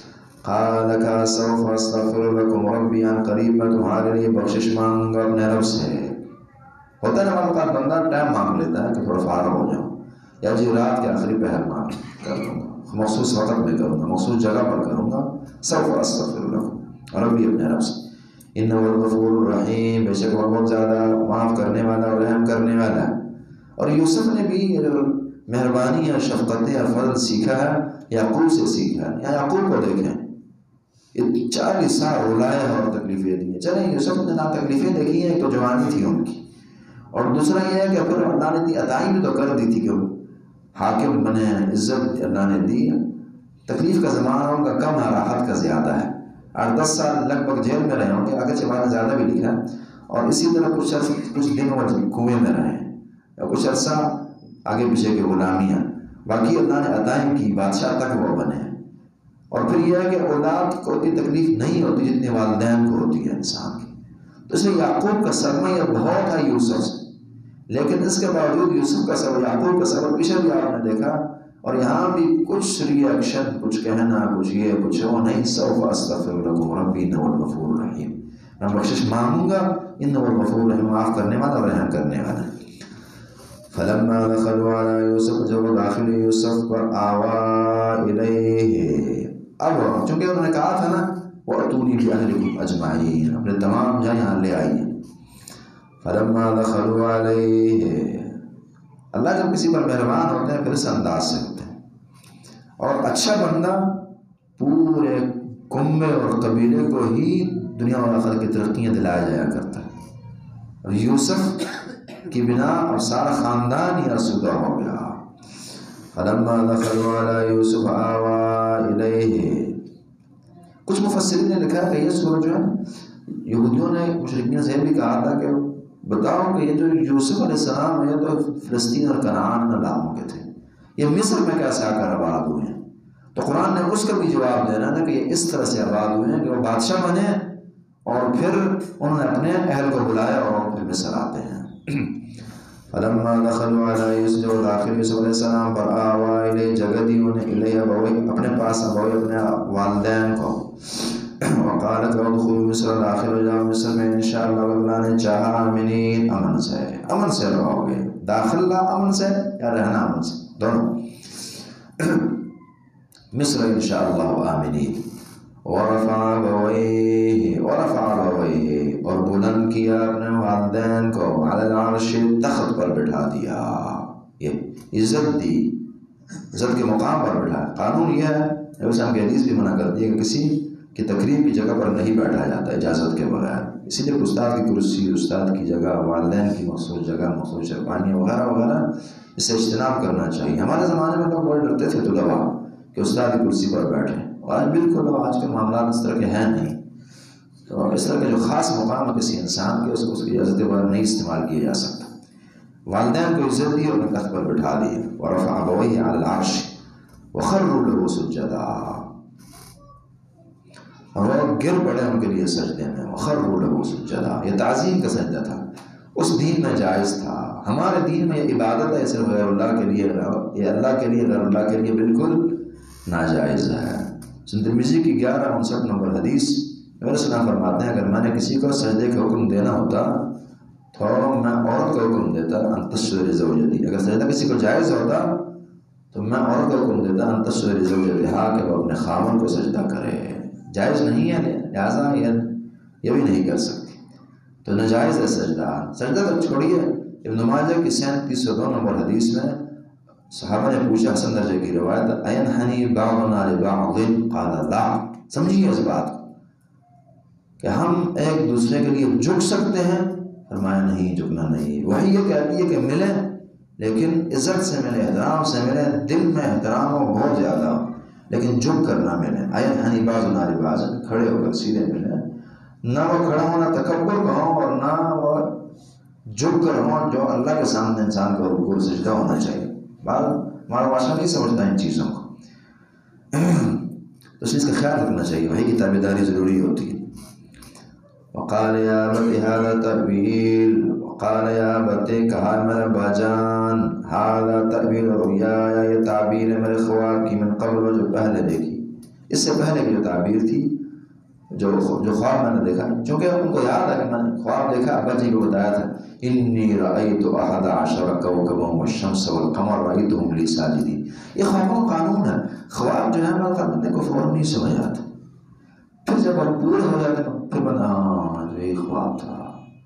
قال کا سوف استغفر لكم ربی ان قریب میں تمہارے لیے بخشش مانگا اپنے رب سے ہوتا ہے نا وقت بندہ ٹائم مانگ لیتا ہے کہ تھوڑا فارغ ہو جاؤں یا جی رات کے آخری پہر مانگ کر لوں گا مخصوص وقت میں کروں گا مخصوص جگہ پر کروں گا سوف استغفر لكم ربی اپنے رب سے انه الغفور الرحیم بے شک وہ بہت زیادہ معاف کرنے والا اور رحم کرنے والا ہے اور یوسف نے بھی مہربانی اور شفقت اور فضل سیکھا ہے یعقوب سے سیکھا ہے یعقوب کو دیکھیں چالیس سال رلایا اور تکلیفیں دی ہیں چلیں یوسف نے نہ تکلیفیں دیکھی ہیں تو جوانی تھی ان کی اور دوسرا یہ ہے کہ پھر اللہ نے دی عطائی بھی تو کر دی تھی کہ وہ حاکم بنے عزت اللہ نے دی تکلیف کا زمانہ ان کا کم ہے راحت کا زیادہ ہے آٹھ دس سال لگ بھگ جیل میں رہے ہوں گے آگے چبانا زیادہ بھی لکھا اور اسی طرح کچھ عرصہ کچھ دن وہ کنویں میں رہے ہیں اور کچھ عرصہ آگے پیچھے کے غلامیاں باقی اللہ نے عطائیں کی بادشاہ تک وہ بنے ہیں اور پھر یہ ہے کہ اولاد کو اتنی تکلیف نہیں ہوتی جتنی والدین کو ہوتی ہے انسان کی تو اس لیے یعقوب کا سرمایہ بہت ہے یوسف سے لیکن اس کے باوجود یوسف کا صبر یعقوب کا صبر پیچھے بھی آپ نے دیکھا اور یہاں بھی کچھ ریئیکشن کچھ کہنا کچھ یہ کچھ وہ نہیں سوف استغفر لكم ربی انه الغفور الرحیم میں بخشش مانگوں گا انه الغفور الرحیم معاف کرنے والا اور رحم کرنے والا فلما دخلوا على يوسف جب داخل یوسف پر آوا الیہ اب چونکہ انہوں نے کہا تھا نا وَأْتُونِي بِأَهْلِكُمْ أَجْمَعِينَ اپنے تمام جائیں یہاں لے آئیے فلما دخلوا علیہ اللہ جب کسی پر مہربان ہوتے ہیں پھر اس انداز سے ہوتے ہیں اور اچھا بندہ پورے کنبے اور قبیلے کو ہی دنیا اور آخرت کی ترقیاں دلایا جایا کرتا ہے اور یوسف کی بنا اور سارا خاندان ہی آسودہ ہو گیا فلما دخلوا علی یوسف آوا الیہ کچھ مفسرین نے لکھا ہے کہ یہ سورہ جو ہے یہودیوں نے مشرکین سے بھی کہا تھا کہ بتاؤ کہ یہ جو یوسف علیہ السلام ہے تو فلسطین اور کنعان علاقوں کے تھے یہ مصر میں کیسے آ کر آباد ہوئے ہیں تو قرآن نے اس کا بھی جواب دینا تھا کہ یہ اس طرح سے آباد ہوئے ہیں کہ وہ بادشاہ بنے اور پھر انہوں نے اپنے اہل کو بلایا اور پھر مصر آتے ہیں فلما دخلوا علی یوسف جو داخل یوسف علیہ السلام پر آوا الیہ جگہ دی انہیں الیہ ابوئی اپنے پاس ابوئی اپنے والدین کو وقالت ادخلوا مصر داخل ہو جاؤ مصر میں انشاءاللہ اللہ نے چاہا آمنین امن سے امن سے رہو گے داخلہ امن سے یا رہنا امن سے دونوں مصر انشاءاللہ آمنین ورفع ابویہ ورفع ابویہ اور بلند کیا اپنے والدین کو علی العرش تخت پر بٹھا دیا، یہ عزت دی، عزت کے مقام پر بٹھا۔ قانون یہ ہے، نبی صلی اللہ علیہ وسلم کی حدیث بھی منع کرتی ہے کہ کسی کی تقریب کی جگہ پر نہیں بیٹھا جاتا اجازت کے بغیر، اسی لیے استاد کی کرسی، استاد کی جگہ، والدین کی مخصوص جگہ، مخصوص چرپانی وغیرہ وغیرہ اس سے اجتناب کرنا چاہیے۔ ہمارے زمانے میں لوگ بڑے ڈرتے تھے طلباء کہ استاد کی کرسی پر بیٹھیں، اور آج بالکل آج کے معاملات اس طرح کے ہیں نہیں۔ تو اس طرح کے جو خاص مقام ہے کسی انسان کے، اس کو اس کی اجازت کے بغیر نہیں استعمال کیا جا سکتا۔ والدین کو عزت دی اور تخت پر بٹھا دیے، ورفع ابویہ علی العرش وخروا له سجدا، اور وہ گر پڑے ان کے لیے سجدے میں، وخروا له سجدا، یہ تعظیم کا سجدہ تھا، اس دین میں جائز تھا۔ ہمارے دین میں یہ عبادت ہے صرف غیر اللہ کے لیے، یہ اللہ کے لیے غیر اللہ کے لیے بالکل ناجائز ہے۔ سنن ترمذی کی گیارہ انسٹھ نمبر حدیث میرے سلام فرماتے ہیں، اگر میں نے کسی کو سجدے کا حکم دینا ہوتا تو میں عورت کا حکم دیتا ان تسجد لزوجتی، اگر سجدہ کسی کو جائز ہوتا تو میں عورت کا حکم دیتا ان تسجد لزوجتہا کہ وہ اپنے خاوند کو سجدہ کرے۔ جائز نہیں ہے لہٰذا یہ بھی نہیں کر سکتی، تو ناجائز ہے سجدہ۔ سجدہ تو چھوڑیے، ابن ماجہ کی سینتیس سو دو نمبر حدیث میں صحابہ نے پوچھا، حسن درجے کی روایت، اینحنی بعضنا لبعض قال لا، سمجھیے اس بات کو کہ ہم ایک دوسرے کے لیے جھک سکتے ہیں، فرمایا نہیں، جھکنا نہیں۔ وہی یہ کہتی ہے کہ ملیں لیکن عزت سے ملیں، احترام سے ملیں، دل میں احترام ہو بہت زیادہ، لیکن جھک کر نہ ملیں۔ اینحنی بعضنا لبعض، کھڑے ہو کر سیدھے ملیں، نہ وہ کھڑا ہونا تکبر کا ہو اور نہ وہ جھک کر ہوں جو اللہ کے سامنے انسان کو رکوع سجدہ ہونا چاہیے۔ ہمارا معاشرہ نہیں سمجھتا ان چیزوں کو، تو اس کا خیال رکھنا چاہیے، وہی کی تابعداری ضروری ہوتی ہے۔ وقال یا ابت ھذا تأویل، وقال یا ابت، کہا میرا باجان، ھذا تأویل رؤیا، یہ تعبیر ہے میرے خواب کی، من قبل، جو پہلے دیکھی، اس سے پہلے کی جو تعبیر تھی، جو جو خواب میں نے دیکھا، چونکہ ان کو یاد ہے کہ میں نے خواب دیکھا، ابا جی کو بتایا تھا، انی رأیت احد عشر کوکبا والشمس والقمر رأیتهم لی ساجدین۔ یہ خوابوں کا قانون ہے، خواب جو ہے ہمارے خواب بندے کو فوراً نہیں سمجھ آتا، پھر جب وہ پورے ہو جاتے ہیں پھر بنا جو یہ خواب تھا۔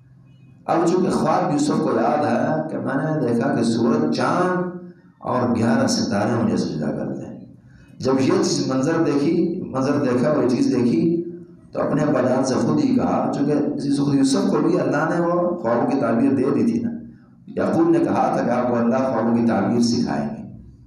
اب چونکہ خواب یوسف کو یاد ہے کہ میں نے دیکھا کہ سورج، چاند اور گیارہ ستارے مجھے سجدہ کرتے ہیں، جب یہ چیز منظر دیکھی منظر دیکھا اور یہ چیز دیکھی تو اپنے ابا جان سے خود ہی کہا، چونکہ خود یوسف کو بھی اللہ نے وہ خوابوں کی تعبیر دے دی تھی نا، یعقوب نے کہا تھا کہ آپ کو اللہ خوابوں کی تعبیر سکھائیں گے،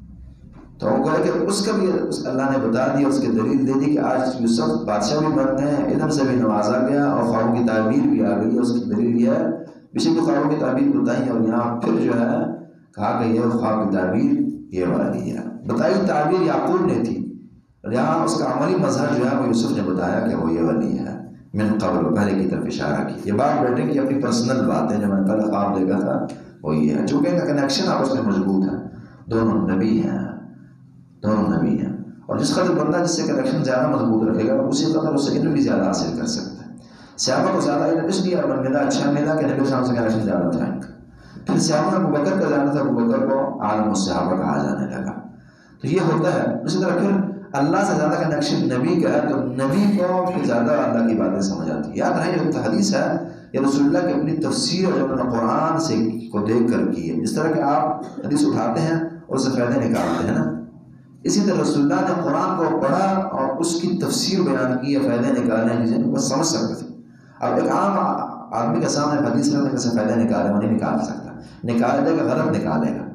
تو وہ کہا کہ اس کا بھی اللہ نے بتا دیا، اس کی دلیل دے دی کہ آج یوسف بادشاہ بھی بن گئے، علم سے بھی نوازا گیا اور خوابوں کی تعبیر بھی آ گئی ہے۔ اس کی دلیل یہ ہے پچھلے بھی خوابوں کی تعبیر بتائی، اور یہاں پھر جو ہے کہا کہ یہ خواب کی تعبیر یہ والی ہے، بتائی تعبیر یعقوب نے تھی، یہاں اس کا عملی مظہر جو ہے وہ یوسف نے بتایا کہ وہ یہ والی ہے، من قبل، پہلے کی طرف اشارہ کی۔ یہ باپ بیٹے کی اپنی پرسنل بات ہے، جو میں نے پہلے خواب دیکھا تھا وہ یہ ہے، چونکہ ان کا کنیکشن آپس میں مضبوط ہے، دونوں نبی ہیں، دونوں نبی ہیں، اور جس قدر بندہ جس سے کنیکشن زیادہ مضبوط رکھے گا اسی قدر اس سے علم بھی زیادہ حاصل کر سکتا ہے۔ صحابہ کو زیادہ علم اس لیے ملا، اچھا ملا کہ نبی صلی اللہ علیہ وسلم سے کنیکشن زیادہ تھا ان کا، پھر صحابہ ابو بکر کا زیادہ تھا، ابو بکر کو عالم الصحابہ کہا جانے لگا، تو یہ ہوتا ہے۔ اسی طرح پھر اللہ سے زیادہ کنیکشن نبی کا ہے تو نبی کو پھر زیادہ اللہ کی باتیں سمجھ آتی ہے۔ یاد رہے جو حدیث ہے یہ رسول اللہ کی اپنی تفسیر جو انہوں نے قرآن سے کو دیکھ کر کی ہے، اس طرح کہ آپ حدیث اٹھاتے ہیں اور اسے فائدے نکالتے ہیں نا، اسی طرح رسول اللہ نے قرآن کو پڑھا اور اس کی تفسیر بیان کی ہے، فائدے نکالنے کی جن کو سمجھ سکتے تھے۔ اب ایک عام آدمی کے سامنے حدیث رکھنے کیسے فائدے نکالے، وہ نہیں نکال سکتا، نکالے گا غلط نکالے گا،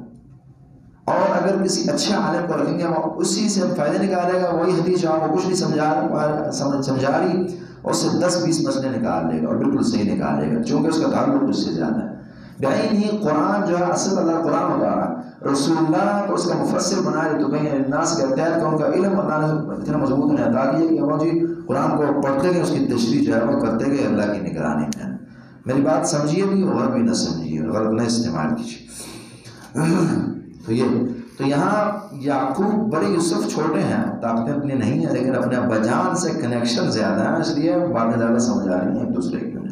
اور اگر کسی اچھے عالم کو رکھیں گے وہ اسی سے فائدے نکالے گا، وہی حدیث جو آپ کو کچھ نہیں سمجھا سمجھا رہی اس سے دس بیس مسئلے نکال لے گا اور بالکل صحیح نکالے گا، چونکہ اس کا تعلق اس سے زیادہ ہے۔ بعین ہی قرآن جو ہے اصل اللہ قرآن ہوتا ہے، رسول اللہ کو اس کا مفسر بنایا تو کہیں الناس کے تحت کہ ان کا علم اللہ نے اتنا مضبوط انہیں عطا کیا کہ وہ جی قرآن کو پڑھتے گئے، اس کی تشریح جو ہے وہ کرتے گئے اللہ کی نگرانی میں۔ میری بات سمجھیے بھی اور بھی نہ سمجھیے، غلط نہ استعمال کیجیے۔ تو یہ تو یہاں یعقوب بڑے یوسف چھوٹے ہیں، طاقتیں اتنی نہیں ہیں، لیکن اپنے ابا جان سے کنیکشن زیادہ ہیں، اس لیے باتیں زیادہ سمجھ آ رہی ہیں ایک دوسرے کی۔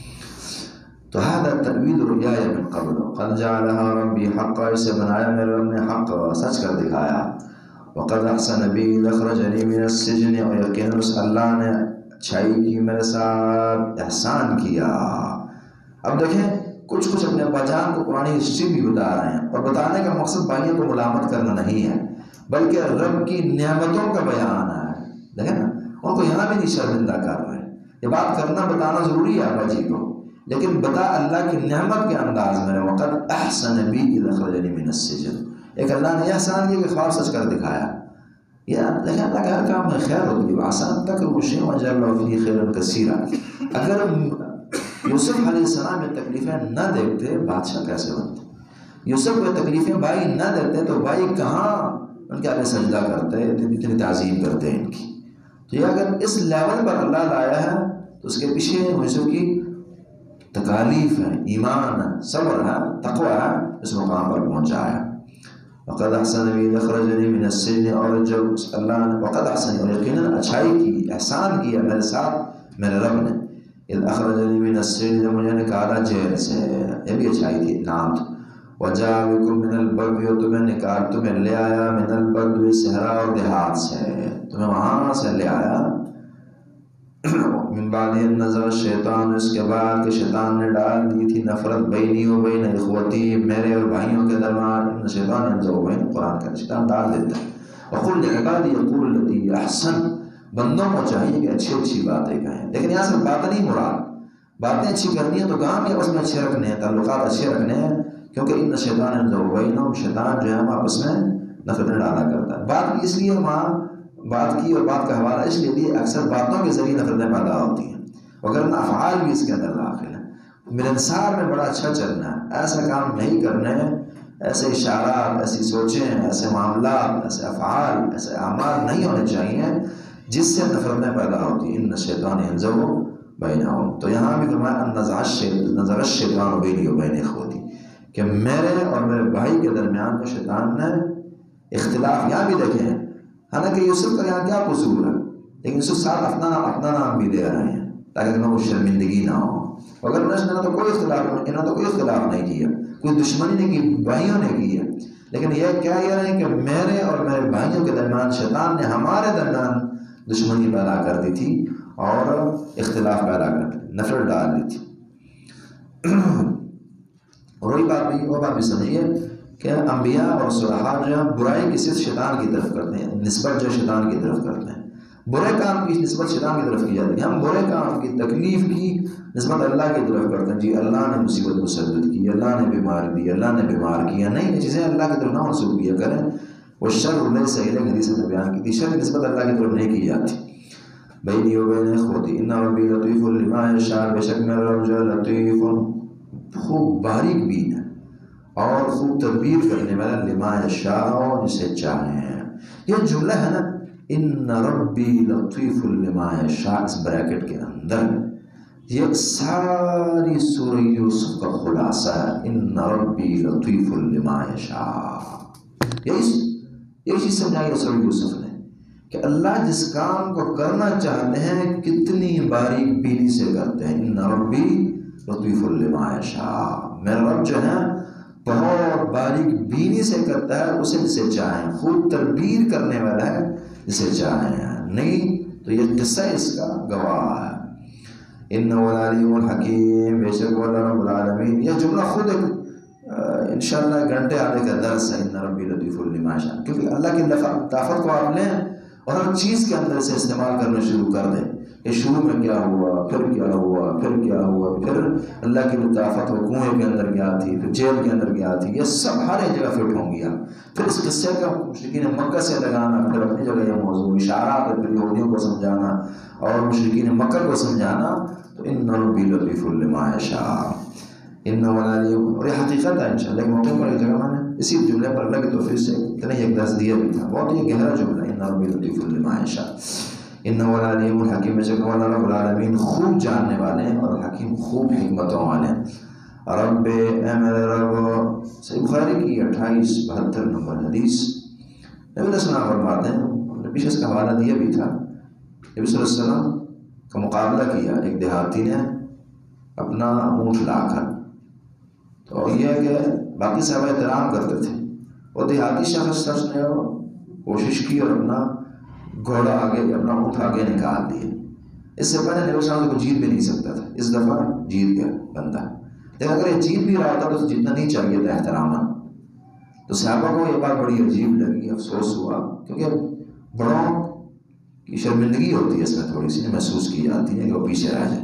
تو هذا تأویل رؤیا من قبل قد جعلها ربی حقا، اسے بنایا میرے رب نے حق، سچ کر دکھایا، وقد احسن بی اخرجنی من السجن، اور یقیناً اس اللہ نے اچھائی کی میرے ساتھ، احسان کیا۔ اب دیکھیں کچھ کچھ اپنے ابا جان کو پرانی ہسٹری بھی بتا رہے ہیں، اور بتانے کا مقصد بھائیوں کو ملامت کرنا نہیں ہے بلکہ رب کی نعمتوں کا بیان ہے۔ دیکھیں نا، ان کو یہاں بھی نہیں شرمندہ کر رہے، یہ بات کرنا بتانا ضروری ہے ابا جی کو، لیکن بتا اللہ کی نعمت کے انداز میں۔ وقد احسن بی اذ اخرجنی من السجن، ایک اللہ نے احسان کیا کہ خواب سچ کر دکھایا۔ یہ دیکھیں اللہ کے ہر کام میں خیر ہوتی ہے، آسان تک خوشی وجل فی خیر کثیرہ۔ اگر یوسف علیہ السلام یہ تکلیفیں نہ دیکھتے بادشاہ کیسے بنتے؟ یوسف کو تکلیفیں بھائی نہ دیتے تو بھائی کہاں ان کے آگے سجدہ کرتے، اتنی تعظیم کرتے ان کی۔ تو یہ اگر اس لیول پر اللہ لایا ہے تو اس کے پیچھے یوسف کی تکالیف ہے، ایمان ہے، صبر ہے، تقوی ہے، اس مقام پر پہنچایا۔ وقد احسن بی اذ اخرجنی من السجن، اور جب اللہ نے وقد احسن، اور یقیناً اچھائی کی، احسان کیا میرے ساتھ میرے رب نے، اذ اخرجنی من السجن، جب مجھے نکالا جیل سے، یہ بھی اچھائی تھی، نام تھا۔ وجاء بکم من البدو، تمہیں نکال تمہیں لے آیا من البدو، صحرا اور دیہات سے، تمہیں وہاں سے لے آیا۔ من بعد ان نزغ الشیطان، اس کے بعد کہ شیطان نے ڈال دی تھی نفرت بینی و بین اخوتی، میرے اور بھائیوں کے درمیان، ان شیطان ینزغ بین، قرآن کا شیطان ڈال دیتا ہے۔ وقل لعبادی یقول التی احسن، بندوں کو چاہیے کہ اچھی اچھی باتیں کہیں، لیکن یہاں سے بات نہیں مراد، باتیں اچھی کرنی ہے تو کام بھی آپس میں اچھے رکھنے ہیں، تعلقات اچھے رکھنے ہیں، کیونکہ ان شیطان ینزغ بینہم، شیطان جو ہے ہم آپس میں نفرتیں ڈالا کرتا ہے۔ بات بھی اس لیے وہاں بات کی اور بات کا حوالہ اس لیے دی، اکثر باتوں کے ذریعے نفرتیں پیدا ہوتی ہیں، وگرنہ افعال بھی اس کے اندر داخل ہیں۔ ملنسار میں بڑا اچھا چلنا ہے، ایسا کام نہیں کرنے، ایسے اشارات، ایسی سوچیں، ایسے معاملات، ایسے افعال، ایسے اعمال نہیں ہونے چاہیے جس سے نفرتیں پیدا ہوتی ہیں۔ ان الشیطان ینزغ بینہم، تو یہاں بھی فرمایا ان نزغ الشیطان بینی و بین اخوتی، کہ میرے اور میرے بھائی کے درمیان جو شیطان نے اختلاف، یہاں بھی دیکھیں حالانکہ یوسف کا یہاں کیا قصور ہے، لیکن یوسف ساتھ اپنا اپنا نام بھی دے رہے ہیں تاکہ انہوں کو شرمندگی نہ ہو۔ اگر انہوں تو کوئی اختلاف انہوں تو کوئی اختلاف نہیں کیا، کوئی دشمنی نہیں کی، بھائیوں نے کی ہے، لیکن یہ کیا یہ رہے کہ میرے اور میرے بھائیوں کے درمیان شیطان نے ہمارے درمیان دشمنی پیدا کر دی تھی اور اختلاف پیدا کر دی، نفرت ڈال دی تھی۔ اور وہی بات بھی وہ بات بھی سمجھیے کہ انبیاء اور صلحاء جو ہیں برائی کی صرف شیطان کی طرف کرتے ہیں، نسبت جو شیطان کی طرف کرتے ہیں، برے کام کی نسبت شیطان کی طرف کی جاتی ہے، ہم برے کام کی تکلیف کی نسبت اللہ کی طرف کرتے ہیں، جی اللہ نے مصیبت مسدد کی، اللہ نے بیمار دی، اللہ نے بیمار کیا، نہیں یہ چیزیں اللہ کی طرف نہ منسوب کیا کریں۔ وہ شر اللہ سے حدیث میں بیان کی تھی، شر کی نسبت اللہ کی طرف نہیں کی جاتی۔ بینی و بین اخوتی ان ربی لطیف لما یشاء، بے شک میرا رب جو لطیف خوب باریک بین ہے اور خوب تدبیر کرنے والا، لما یشاء جسے چاہیں۔ یہ جملہ ہے نا ان ربی لطیف لما یشاء، اس بریکٹ کے اندر یہ ساری سورہ یوسف کا خلاصہ ہے، ان ربی لطیف لما یشاء۔ یہی چیز سمجھائی سورہ یوسف نے کہ اللہ جس کام کو کرنا چاہتے ہیں کتنی باریک بینی سے کرتے ہیں۔ ان ربی لطیف لما یشاء، میرا رب جو ہے بہت باریک بینی سے کرتا ہے اسے جسے چاہیں، خوب تدبیر کرنے والا ہے جسے چاہیں، نہیں تو یہ قصہ اس کا گواہ ہے۔ انہ العلیم الحکیم، بے شک وہ اللہ رب العالمین۔ یہ جملہ خود ایک انشاءاللہ گھنٹے آنے کا درس ہے، ان ربی لطیف لما یشاء، کیونکہ اللہ کی لطافت کو آپ لیں اور ہر چیز کے اندر سے استعمال کرنا شروع کر دیں کہ شروع میں کیا ہوا، پھر کیا ہوا، پھر کیا ہوا، پھر اللہ کی لطافت وہ کنویں کے اندر کیا تھی، پھر جیل کے اندر کیا تھی، یہ سب ہر ایک جگہ فٹ ہوں گیا۔ پھر اس قصے کا مشرکین مکہ سے لگانا، پھر اپنی جگہ یہ موضوع اشارات، پھر یہودیوں کو سمجھانا اور مشرکین مکہ کو سمجھانا، تو ان ربی لطیف لما یشاء انہ العلیم۔ اور یہ حقیقت ہے انشاءاللہ، ایک موقع پر ایک جگہ میں نے اسی جملے پر اللہ کی توفیق سے اتنا ہی ایک درس دیا بھی تھا، بہت ہی گہرا جملہ، ان ربی لطیف لما یشاء انہ العلیم الحکیم، بے اللہ رب العالمین خوب جاننے والے ہیں اور حکیم خوب حکمتوں والے ہیں۔ رب اے میرے رب، صحیح بخاری کی اٹھائیس بہتر نمبر حدیث، نبی علیہ السلام فرماتے ہیں، پیچھے اس کا حوالہ دیا بھی تھا، نبی صلی اللہ علیہ وسلم کا مقابلہ کیا ایک دیہاتی نے اپنا اونٹ لا کر، تو یہ کہ باقی صحابہ احترام کرتے تھے، وہ دیہاتی شخص شخص نے کوشش کی اور اپنا گھوڑا آگے اپنا اونٹ آگے نکال دیا. اس سے پہلے نبی صلی اللہ علیہ وسلم کو جیت بھی نہیں سکتا تھا، اس دفعہ جیت گیا بندہ. لیکن اگر یہ جیت بھی رہا تھا تو جیتنا نہیں چاہیے تھا احتراماً. تو صحابہ کو یہ بات بڑی عجیب لگی، افسوس ہوا، کیونکہ بڑوں کی شرمندگی ہوتی ہے اس میں تھوڑی سی محسوس کی جاتی ہے کہ وہ پیچھے رہ جائیں.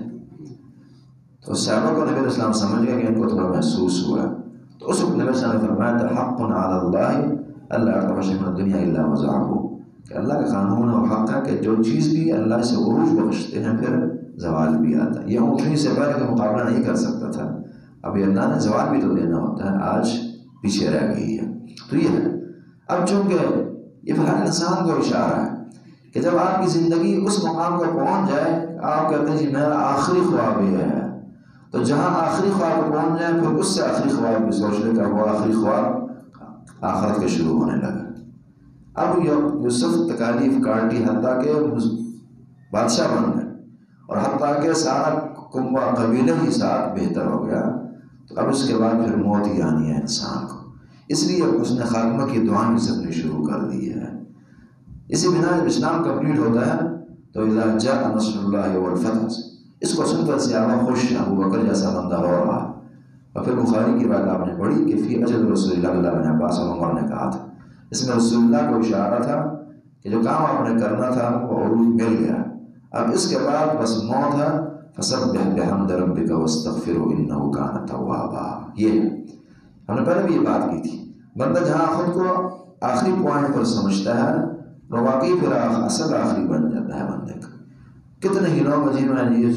تو صحابہ کو نبی علیہ السلام سمجھ گیا کہ ان کو تھوڑا محسوس ہوا. تو اس وقت نبی علیہ السلام نے فرمایا تھا حق علی اللہ اللہ ارتفش من الدنیا الا وزعه، کہ اللہ کا قانون اور حق ہے کہ جو چیز بھی اللہ سے عروج بخشتے ہیں پھر زوال بھی آتا ہے. یہ اونٹنی سے پہلے کا مقابلہ نہیں کر سکتا تھا، اب یہ اللہ نے زوال بھی تو دینا ہوتا ہے، آج پیچھے رہ گئی ہے. تو یہ ہے. اب چونکہ یہ ہر انسان کو اشارہ ہے کہ جب آپ کی زندگی اس مقام پر پہنچ جائے، آپ کہتے ہیں جی میرا آخری خواب یہ ہے، تو جہاں آخری خواب پر پہنچ جائے پھر اس سے آخری خواب بھی سوچ لے کر وہ آخری خواب آخرت کے شروع ہونے لگا. اب یوسف تکالیف کاٹی حتیٰ کہ بادشاہ بن گئے اور حتیٰ کہ سارا کنبہ قبیلہ ہی ساتھ بہتر ہو گیا. تو اب اس کے بعد پھر موت ہی آنی ہے انسان کو، اس لیے اس نے خاتمہ کی دعائیں سبنی شروع کر دی ہے. اسی بنا جب اسلام کمپلیٹ ہوتا ہے تو اذا جاء نصر اللہ والفتح، اس کو سن کر صحابہ خوش ہیں، ابو بکر جیسا بندہ ہو رہا. اور پھر بخاری کی بات آپ نے پڑھی کہ فی اجل رسول اللہ اللہ بن عباس اور عمر نے کہا تھا، اس میں رسول اللہ کو اشارہ تھا کہ جو کام آپ نے کرنا تھا وہ عروج مل گیا، اب اس کے بعد بس موت ہے. فسبح بحمد ربک واستغفرہ انہ کان توابا. یہ ہم نے پہلے بھی یہ بات کی تھی. بندہ جہاں خود کو آخری پوائنٹ پر سمجھتا ہے وہ واقعی پھر اصل آخری بن جاتا ہے بندے کا. کتنے ہی لوگ عجیب میں یہ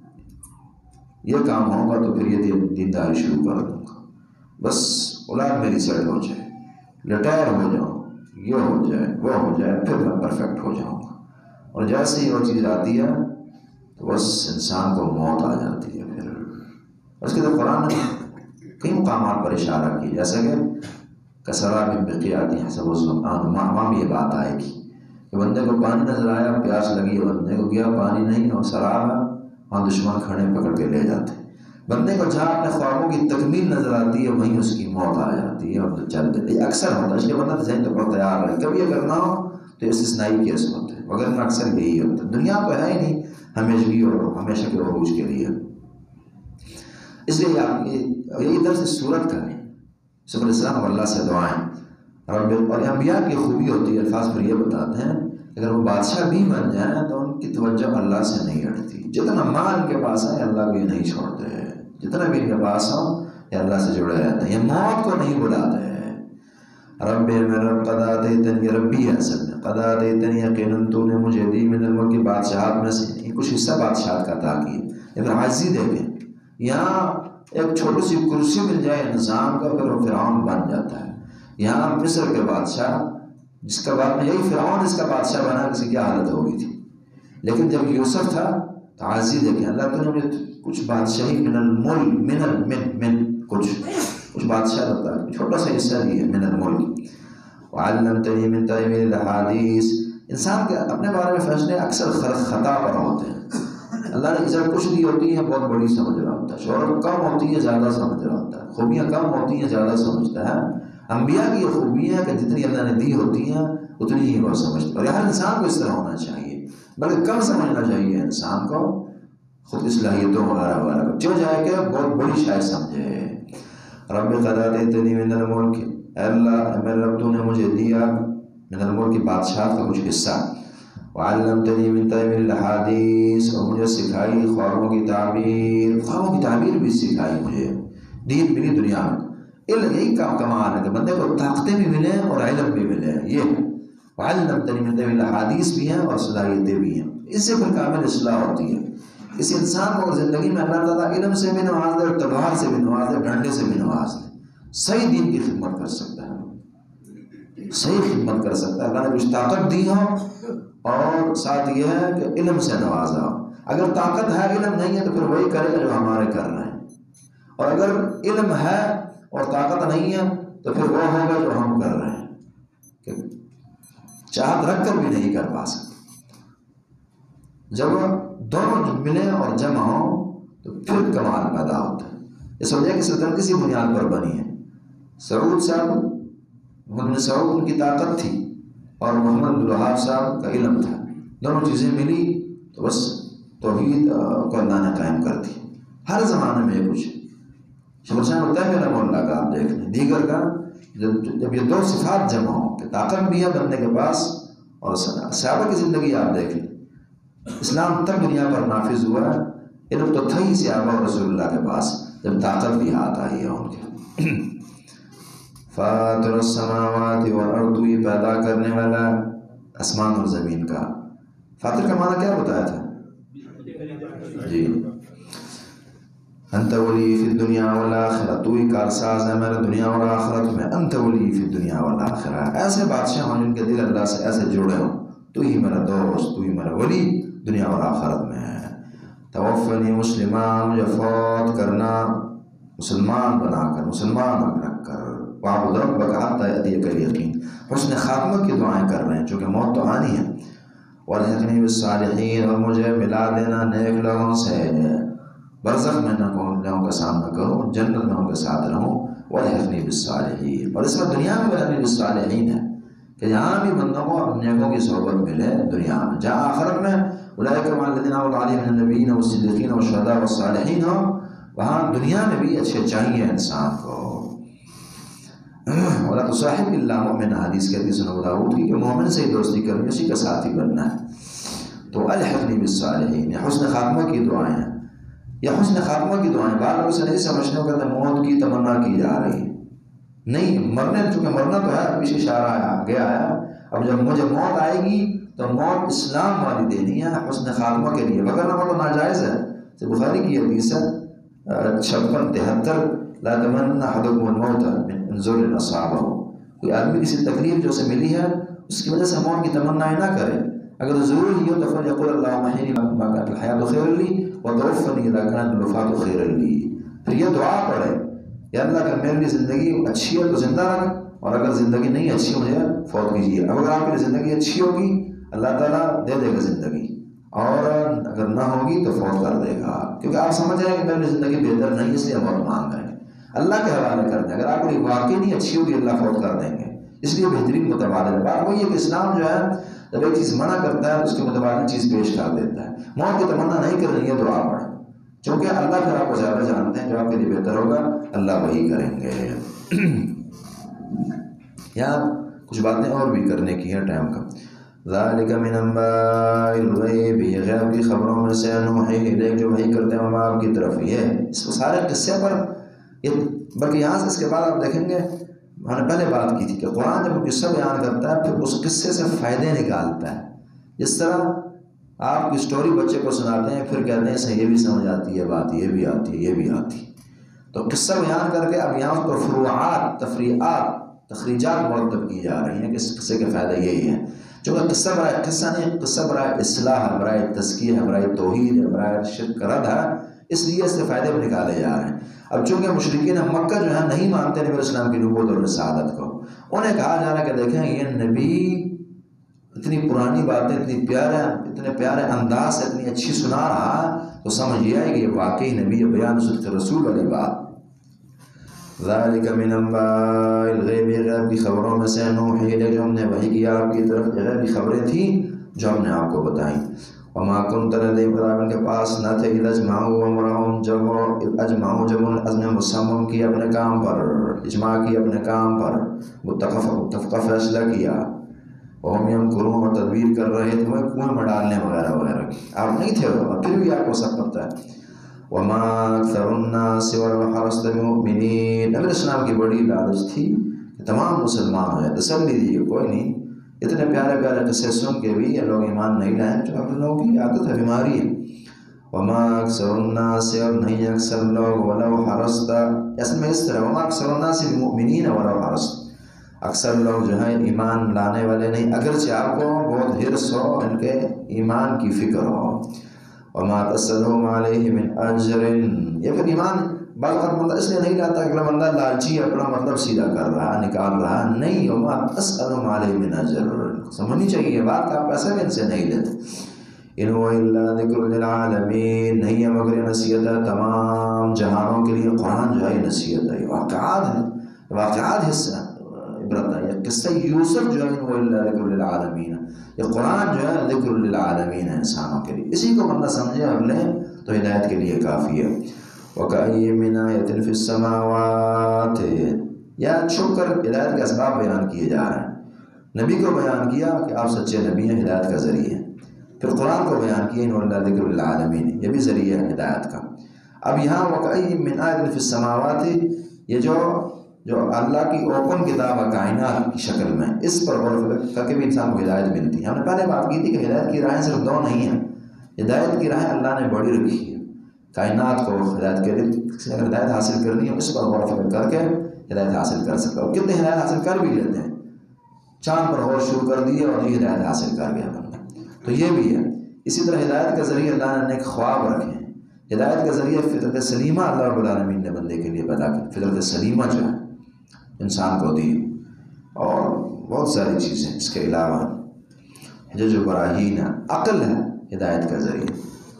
یہ کام ہوگا تو پھر یہ دینداری شروع کر دوں گا، بس اولاد میری سیٹ ہو جائے، ریٹائر ہو جاؤں، یہ ہو جائے وہ ہو جائے، پھر میں پرفیکٹ ہو جاؤں گا. اور جیسے ہی وہ چیز آتی ہے تو بس انسان کو موت آ جاتی ہے. پھر اس کے تو قرآن نے کئی مقامات پر اشارہ کیا، جیسا کہ کسرا میں بقی آتی ہے حسب الزمان، ماں میں یہ بات آئے گی کہ بندے کو پانی نظر آیا، پیاس لگی، بندے کو گیا پانی نہیں اور سراب ہے، وہاں دشمن کھڑے پکڑ کے لے جاتے. بندے کو جہاں اپنے خوابوں کی تکمیل نظر آتی ہے وہیں اس کی موت آ جاتی ہے اور تو چل دیتے. یہ اکثر ہوتا ہے، اس لیے بندہ ذہن تو پر تیار رہے، کبھی اگر نہ ہو تو استثنائی کیس ہوتے ہیں، مگر میں اکثر یہی ہوتا ہے. دنیا تو ہے ہی نہیں ہمیشگی اور ہمیشہ کے عروج کے لیے. اس لیے یہی درس صورت کا ہے. سب السلام اور اللہ سے دعائیں رب. اور انبیاء کی خوبی ہوتی ہے، الفاظ پر یہ بتاتے ہیں اگر وہ بادشاہ بھی بن جائیں تو ان کی توجہ اللہ سے نہیں ہٹتی. جتنا مال ان کے پاس ہے اللہ کو یہ نہیں چھوڑتے، جتنا بھی ان کے پاس ہو یہ اللہ سے جڑے رہتے ہیں، یہ موت کو نہیں بلاتے. رب میں رب قد آتیتنی، یہ ربی ہے اصل میں، قد آتیتنی یقیناً تو نے مجھے دی من الملک کی بادشاہت میں سے، یہ کچھ حصہ بادشاہت کا عطا کیا. یہ پھر عاجزی دیکھیں، یہاں ایک چھوٹی سی کرسی مل جائے انسان کا پھر وہ فرعون بن جاتا ہے. یہاں مصر کے بادشاہ جس کا بعد میں یہی فرعون اس کا بادشاہ بنا، کسی کی حالت ہو گئی تھی. لیکن جب یوسف تھا تو عاجزی دیکھیں، اللہ تو نے مجھے کچھ بادشاہی من الملک من من من کچھ کچھ بادشاہ ہوتا ہے، چھوٹا سا حصہ دیا من الملک. وعلمتنی من تأویل الاحادیث. انسان کے اپنے بارے میں فیصلے اکثر خطا پر ہوتے ہیں. اللہ نے عزت کچھ دی ہوتی ہے بہت بڑی سمجھ رہا ہوتا ہے، شہرت کم ہوتی ہے زیادہ سمجھ رہا ہوتا ہے، خوبیاں کم ہوتی ہیں زیادہ سمجھتا ہے. انبیاء کی یہ خوبیاں ہیں کہ جتنی اللہ نے دی ہوتی ہیں اتنی ہی وہ سمجھتا ہے. اور ہر انسان کو اس طرح ہونا چاہیے، بلکہ کم سمجھنا چاہیے انسان کو خود اصلاحیتوں وغیرہ وغیرہ کو، جو جائے کہ بہت بڑی شاید سمجھے. رب قد آتیتنی من الملک، اے اللہ میرے رب تو نے مجھے دیا من الملک کی بادشاہت کا کچھ حصہ. وعلمتنی من تأویل الاحادیث، اور مجھے سکھائی خوابوں کی تعبیر، خوابوں کی تعبیر بھی سکھائی مجھے. دین ملی دنیا میں، علم یہی کا کمال ہے کہ بندے کو طاقتیں بھی ملیں اور علم بھی ملے. یہ وعلمتنی من تأویل الاحادیث بھی ہیں اور صلاحیتیں بھی ہیں. اس سے پھر کامل اصلاح ہوتی ہے. اس انسان کو زندگی میں اللہ تعالیٰ علم سے بھی نواز دے اور تلوار سے بھی نواز دے، ڈنڈے سے بھی نواز دے. صحیح دین کی خدمت کر سکتا ہے، صحیح خدمت کر سکتا ہے. اللہ نے کچھ طاقت دی ہو اور ساتھ یہ ہے کہ علم سے نوازا ہو. اگر طاقت ہے علم نہیں ہے تو پھر وہی کرے گا جو ہمارے کر رہے ہیں، اور اگر علم ہے اور طاقت نہیں ہے تو پھر وہ ہوگا جو ہم کر رہے ہیں، کہ چاہت رکھ کر بھی نہیں کر پا سکتے. جب دونوں ملیں اور جمع ہوں تو پھر کمال پیدا ہوتا ہے. یہ سمجھے کہ سلطنت کسی بنیاد پر بنی ہے. سعود صاحب، محمد بن سعود ان کی طاقت تھی اور محمد عبد الوہاب صاحب کا علم تھا، دونوں چیزیں ملی تو بس توحید کو اللہ نے قائم کر دی۔ ہر زمانے میں یہ کچھ شیخ صاحب ہوتا ہے رحمہ اللہ کا، آپ دیکھ لیں دیگر کا، جب جب یہ دو صفات جمع ہوں کہ طاقت بھی ہے بندے کے پاس، اور صحابہ کی زندگی آپ دیکھ لیں، اسلام تب دنیا پر نافذ ہوا ہے، علم تو تھا ہی صحابہ اور رسول اللہ کے پاس، جب طاقت بھی ہاتھ آئی ہے ان کے۔ فاطر السماوات والارض، یہ پیدا کرنے والا آسمان اور زمین کا۔ فاطر کا معنی کیا بتایا تھا جی؟ انت ولی فی الدنیا والآخرہ، تو ہی کارساز ہے میرے دنیا اور آخرت میں۔ انت ولی فی الدنیا والآخرہ، ایسے بادشاہ ہوں جن کے دل اللہ سے ایسے جڑے ہوں، تو ہی میرا دوست، تو ہی میرا ولی دنیا اور آخرت میں ہے۔ توفنی مسلمان، مجھے فوت کرنا مسلمان بنا کر، مسلمان رکھ کر۔ وَاعْبُدْ رَبَّكَ حَتَّىٰ يَأْتِيَكَ الْيَقِينُ، حسن خاتمہ کی دعائیں کر رہے ہیں چونکہ موت تو آنی ہے۔ وَالْحِقْنِي بِالصَّالِحِينَ، اور مجھے ملا دینا نیک لوگوں سے، برزخ میں نہ ان لوگوں کا سامنا کروں، جنت میں ان کے ساتھ رہوں۔ وَالْحِقْنِي بِالصَّالِحِينَ، اور اس میں دنیا میں وَالْحِقْنِي بِالصَّالِحِينَ ہے کہ جہاں بھی بندوں کو نیکوں کی صحبت ملے دنیا میں، جہاں آخرت میں اولئک مع الذین انعم اللہ علیہم من النبیین والصدیقین والشہداء والصالحین ہو، وہاں دنیا میں بھی اچھے چاہیے انسان کو۔ وَلَا تُصَاحِبْ إِلَّا مُؤْمِنًا، حدیث کہتی ہے سنن ابو داؤد کی کہ مومن سے ہی دوستی کرنی، اسی کا ساتھی بننا ہے۔ تو الحقنی بالصالحین، حسن خاتمہ کی دعائیں ہیں، یا حسن خاتمہ کی دعائیں بعض لوگ سے نہیں سمجھنے کو کہتے موت کی تمنا کی جا رہی ہے، نہیں، مرنے، چونکہ مرنا تو ہے، پیچھے اشارہ آیا گیا ہے، اب جب مجھے موت آئے گی تو موت اسلام والی دینی ہے حسن خاتمہ کے لیے، وغیرہ وہ تو ناجائز ہے۔ تو بخاری کی حدیث ہے چھپن تہتر، لا تمنى احدكم الموت من ذل اصابه، کوئی آدمی کسی تکلیف جو اسے ملی ہے اس کی وجہ سے موت کی تمنا نہ کرے، اگر ضرور ہی ہو تو فلیقل اللهم احیینی ما كانت الحیاۃ خیرا لی وتوفنی اذا كانت الوفاۃ خیرا لی، پھر یہ دعا پڑھے، یا اللہ اگر میرے لیے زندگی اچھی ہے تو زندہ رکھ، اور اگر زندگی نہیں اچھی مجھے فوت کیجیے۔ اب اگر آپ کی زندگی اچھی ہوگی اللہ تعالیٰ دے دے گا زندگی، اور اگر نہ ہوگی تو فوت کر دے گا، کیونکہ آپ سمجھ رہے ہیں کہ میری زندگی بہتر نہیں اس لیے موت مانگ رہے ہیں، اللہ کے حوالے کر دیں۔ اگر آپ کو واقعی نہیں اچھی ہوگی اللہ فوت کر دیں گے، اس لیے بہترین متبادل ہے۔ بات وہی ہے کہ اسلام جو ہے جب ایک چیز منع کرتا ہے اس کے متبادل چیز پیش کر دیتا ہے۔ موت کی تمنا نہیں کرنی ہے، دعا پڑھیں، چونکہ اللہ پھر آپ کو زیادہ جانتے ہیں، جو آپ کے لیے بہتر ہوگا اللہ وہی کریں گے۔ یا کچھ باتیں اور بھی کرنے کی ہے ٹائم کا۔ ذالک من انباء الغیب، یہ غیب کی خبروں میں سے نوحیہ الیک، جو وحی کرتے ہیں ہم آپ کی طرف۔ یہ اس سارے قصے پر یہ، بلکہ یہاں سے اس کے بعد آپ دیکھیں گے ہم نے پہلے بات کی تھی کہ قرآن جب قصہ بیان کرتا ہے پھر اس قصے سے فائدے نکالتا ہے۔ جس طرح آپ کی سٹوری بچے کو سناتے ہیں پھر کہتے ہیں اسے یہ بھی سمجھ آتی ہے بات، یہ بھی آتی ہے، یہ بھی آتی ہے، تو قصہ بیان کر کے اب یہاں پر فروعات، تفریعات، تخریجات مرتب کی جا رہی ہیں کہ اس قصے کے فائدہ یہی ہے۔ چونکہ قصہ برائے قصہ نہیں، قصہ برائے اصلاح ہے، برائے تزکیہ ہے، برائے توحید ہے، برائے شرک رد ہے، اس لیے اس سے فائدے بھی نکالے جا رہے ہیں۔ اب چونکہ مشرکین مکہ جو ہے نہیں مانتے نبی اسلام کی نبوت اور رسالت کو، انہیں کہا جا رہا ہے کہ دیکھیں یہ نبی اتنی پرانی باتیں اتنی پیارے اتنے پیارے انداز سے اتنی اچھی سنا رہا تو سمجھ آئے کہ یہ واقعی نبی بیان صدق رسول والی بات۔ ذالک من انباء الغیب، غیب کی خبروں میں سے نوحی الیک، جو ہم نے وحی کیا آپ کی طرف، غیب کی خبریں تھیں جو ہم نے آپ کو بتائیں۔ وما كنت لديهم اذ ان کے پاس نہ تھے اذ اجمعوا امرهم، جب وہ اجمعوا جب ان عزم مصمم کیا اپنے کام پر، اجماع کی اپنے کام پر، متفق متفقہ فیصلہ کیا، وهم يمكرون، اور تدبیر کر رہے تھے وہ کنویں میں ڈالنے وغیرہ وغیرہ کی، آپ نہیں تھے اور پھر بھی آپ کو سب پتہ ہے۔ وما اکثر الناس ولو حرصت بمؤمنین، نبی اسلام کی بڑی لالچ تھی کہ تمام مسلمان ہو جائے، تسلی دیجیے کوئی نہیں، اتنے پیارے پیارے قصے سن کے بھی یہ لوگ ایمان نہیں لائیں، جو اپنے لوگوں کی عادت ہے، بیماری ہے۔ وما اکثر الناس، اور نہیں اکثر لوگ، ولو حرصت، اصل میں اس طرح وما اکثر الناس بمؤمنین ولو حرصت، اکثر لوگ جو ہیں ایمان لانے والے نہیں، اگرچہ آپ کو بہت حرص ہو، ان کے ایمان کی فکر ہو۔ وما تسألهم علیہ من اجر، یہ پھر ایمان بعض وقت بندہ اس لیے نہیں لاتا کہ بندہ لالچی اپنا مطلب سیدھا کر رہا نکال رہا، نہیں، وما تسألهم علیہ من اجر، سمجھنی چاہیے یہ بات کہ آپ پیسے بھی ان سے نہیں لیتے۔ ان هو الا ذکر للعالمین، نہیں ہے مگر یہ نصیحت ہے تمام جہانوں کے لیے، قرآن جو ہے نصیحت ہے، واقعات ہے، واقعات حصہ عبرت ہے. یہ قصہ یوسف جو ہے وہ اللہ ذکر للعالمین ہے. یہ قرآن جو ہے ذکر للعالمین ہے انسانوں کے لیے. اسی کو بندہ سمجھے اور لیں تو ہدایت کے لیے کافی ہے. وَكَأَيٍّ مِّنْ آيَةٍ فِي السَّمَاوَاتِ. یا چھپ کر ہدایت کے اسباب بیان کیے جا رہے ہیں. نبی کو بیان کیا کہ آپ سچے نبی ہیں، ہدایت کا ذریعہ. پھر قرآن کو بیان کیا انہوں اللہ ذکر للعالمین، یہ بھی ذریعہ ہے ہدایت کا. اب یہاں وَكَأَيٍّ مِّنْ آيَةٍ فِي السَّمَاوَاتِ یہ جو جو اللہ کی اوپن کتاب ہے کائنات کی شکل میں، اس پر غور کر کے بھی انسان کو ہدایت ملتی ہے. ہم نے پہلے بات کی تھی کہ ہدایت کی راہیں صرف دو نہیں ہیں. ہدایت کی راہیں اللہ نے بڑی رکھی ہے. کائنات کو ہدایت کے لیے اگر ہدایت حاصل کرنی ہے اس پر غور فکر کر کے ہدایت حاصل کر سکتا ہو. کتنے ہدایت حاصل کر بھی لیتے ہیں، چاند پر غور شروع کر دیے اور یہ ہدایت حاصل کر گیا بندہ. تو یہ بھی ہے. اسی طرح ہدایت کے ذریعے اللہ نے ایک خواب رکھے ہیں. ہدایت کے ذریعے فطرت سلیمہ اللہ رب العالمین نے بندے کے لیے پیدا کی. فطرت سلیمہ جو ہے انسان کو دی، اور بہت ساری چیزیں اس کے علاوہ جو جو براہین ہے، عقل ہے ہدایت کا ذریعہ.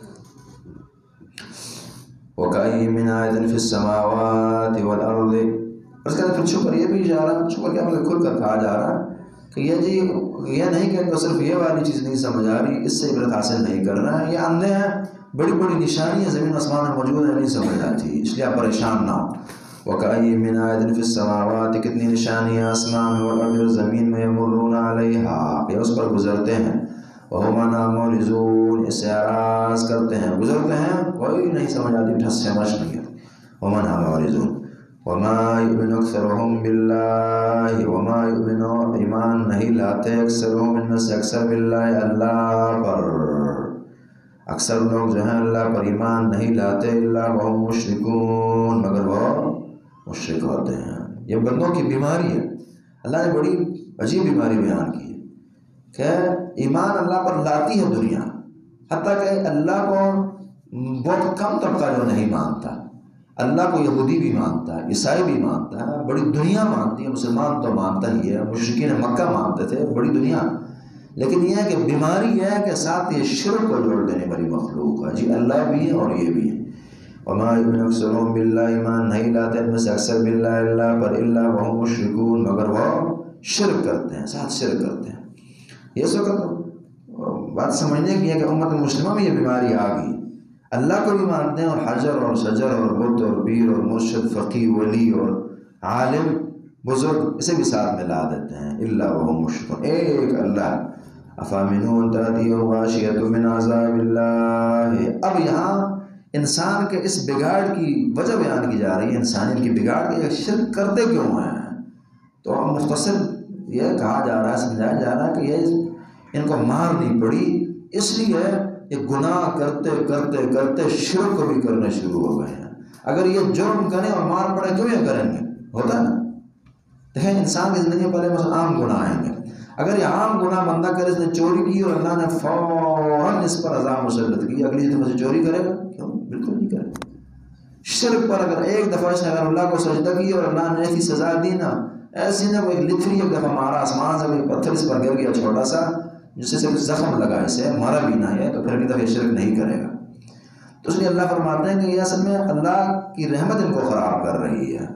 وَكَأَيٍّ مِّنْ آيَةٍ فِي السَّمَاوَاتِ وَالْأَرْضِ. اس کا پھر چھپر یہ بھی جا رہا، چھپر کیا مطلب کھل کر کہا جا رہا کہ یہ جی یہ نہیں کہ ان کو صرف یہ والی چیز نہیں سمجھ آ رہی، اس سے عبرت حاصل نہیں کر رہا ہے، یہ اندھے ہیں، بڑی بڑی نشانیاں زمین آسمان میں موجود ہیں، نہیں سمجھ آتی، اس لیے آپ پریشان نہ ہو. وَكَأَيٍّ مِّنْ آيَةٍ فِي السَّمَاوَاتِ کتنی نشانیاں آسمان میں، وَالْأَرْضِ اور زمین میں، يَمُرُّونَ عَلَيْهَا کہ اس پر گزرتے ہیں، وَهُمْ عَنْهَا مُعْرِضُونَ اس سے اعراض کرتے ہیں، گزرتے ہیں، کوئی نہیں سمجھ آتی، ٹھس سے مش نہیں آتی. وَهُمْ عَنْهَا مُعْرِضُونَ وَمَا يُؤْمِنُ أَكْثَرُهُمْ بِاللَّهِ وَمَا يُؤْمِنُ ایمان نہیں لاتے اکثرهم ان میں سے اکثر باللہ اللہ پر، اکثر لوگ جو ہیں اللہ پر ایمان نہیں لاتے، اللہ وَهُمْ مُشْرِكُونَ مگر وہ مشرک ہوتے ہیں. یہ بندوں کی بیماری ہے. اللہ نے بڑی عجیب بیماری بیان کی ہے کہ ایمان اللہ پر لاتی ہے دنیا، حتیٰ کہ اللہ کو بہت کم طبقہ جو نہیں مانتا. اللہ کو یہودی بھی مانتا ہے، عیسائی بھی مانتا ہے، بڑی دنیا مانتی ہے. مسلمان تو مانتا ہی ہے، مشرکین مکہ مانتے تھے، بڑی دنیا. لیکن یہ ہے کہ بیماری یہ ہے کہ ساتھ یہ شرک کو جوڑ دینے والی مخلوق ہے. جی اللہ بھی ہے اور یہ بھی ہے. وَمَا يُؤْمِنُ أَكْثَرُهُمْ بِاللَّهِ ایمان نہیں لاتے ان میں سے اکثر باللہ اللہ پر، اللہ وَهُمْ مُشْرِكُونَ مگر وہ شرک کرتے ہیں، ساتھ شرک کرتے ہیں. یہ سو کا تو بات سمجھنے کی ہے کہ امت مسلمہ میں یہ بیماری آ گئی. اللہ کو بھی مانتے ہیں اور حجر اور شجر اور بت اور پیر اور مرشد فقی ولی اور عالم بزرگ اسے بھی ساتھ ملا دیتے ہیں. اللہ وَهُمْ مُشْرِكُونَ ایک اللہ. أَفَأَمِنُوا أَن تَأْتِيَهُمْ غَاشِيَةٌ مِّنْ عَذَابِ اللَّهِ. اب یہاں انسان کے اس بگاڑ کی وجہ بیان کی جا رہی ہے، انسانیت کی بگاڑ کے شرک کرتے کیوں ہیں. تو مختصر یہ کہا جا رہا ہے، سمجھایا جا رہا ہے کہ یہ ان کو مار نہیں پڑی، اس لیے یہ گناہ کرتے کرتے کرتے شرک کو بھی کرنے شروع ہو گئے ہیں. اگر یہ جرم کریں اور مار پڑے کیوں یہ کریں گے؟ ہوتا ہے نا. دیکھیں انسان کی زندگی میں پہلے مثلا عام گناہ آئیں گے. اگر یہ عام گناہ بندہ کرے، اس نے چوری کی اور اللہ نے فوراً اس پر عذاب مسلط کی، اگلی دفعہ سے چوری کرے گا؟ کیوں؟ بالکل نہیں کرے گا. شرک پر اگر ایک دفعہ اس نے اگر اللہ کو سجدہ کی اور اللہ نے ایسی سزا دی نا، ایسی نہ کوئی لتری ایک دفعہ مارا آسمان سے کوئی پتھر اس پر گر گیا چھوٹا سا جس سے کچھ زخم لگا، اسے مارا بھی نہ ہے، تو پھر اگلی دفعہ شرک نہیں کرے گا. تو اس لیے اللہ فرماتے ہیں کہ یہ اصل میں اللہ کی رحمت ان کو خراب کر رہی ہے.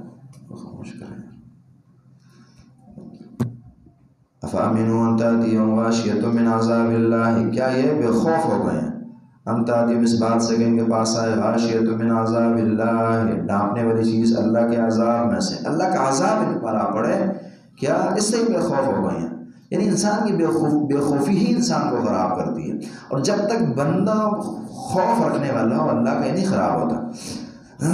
أَفَأَمِنُوا أَن تَأْتِيَهُمْ غَاشِيَةٌ مِّنْ عَذَابِ اللَّهِ کیا یہ بے خوف ہو گئے ہیں؟ ان تأتیہم اس بات سے کہ ان کے پاس آئے غاشیۃ من عذاب اللہ، ڈانپنے والی چیز اللہ کے عذاب میں سے، اللہ کا عذاب ان پر آ پڑے، کیا اس سے بے خوف ہو گئے ہیں؟ یعنی انسان کی بے خوف بے خوفی ہی انسان کو خراب کرتی ہے. اور جب تک بندہ خوف رکھنے والا ہو اللہ کا، نہیں خراب ہوتا.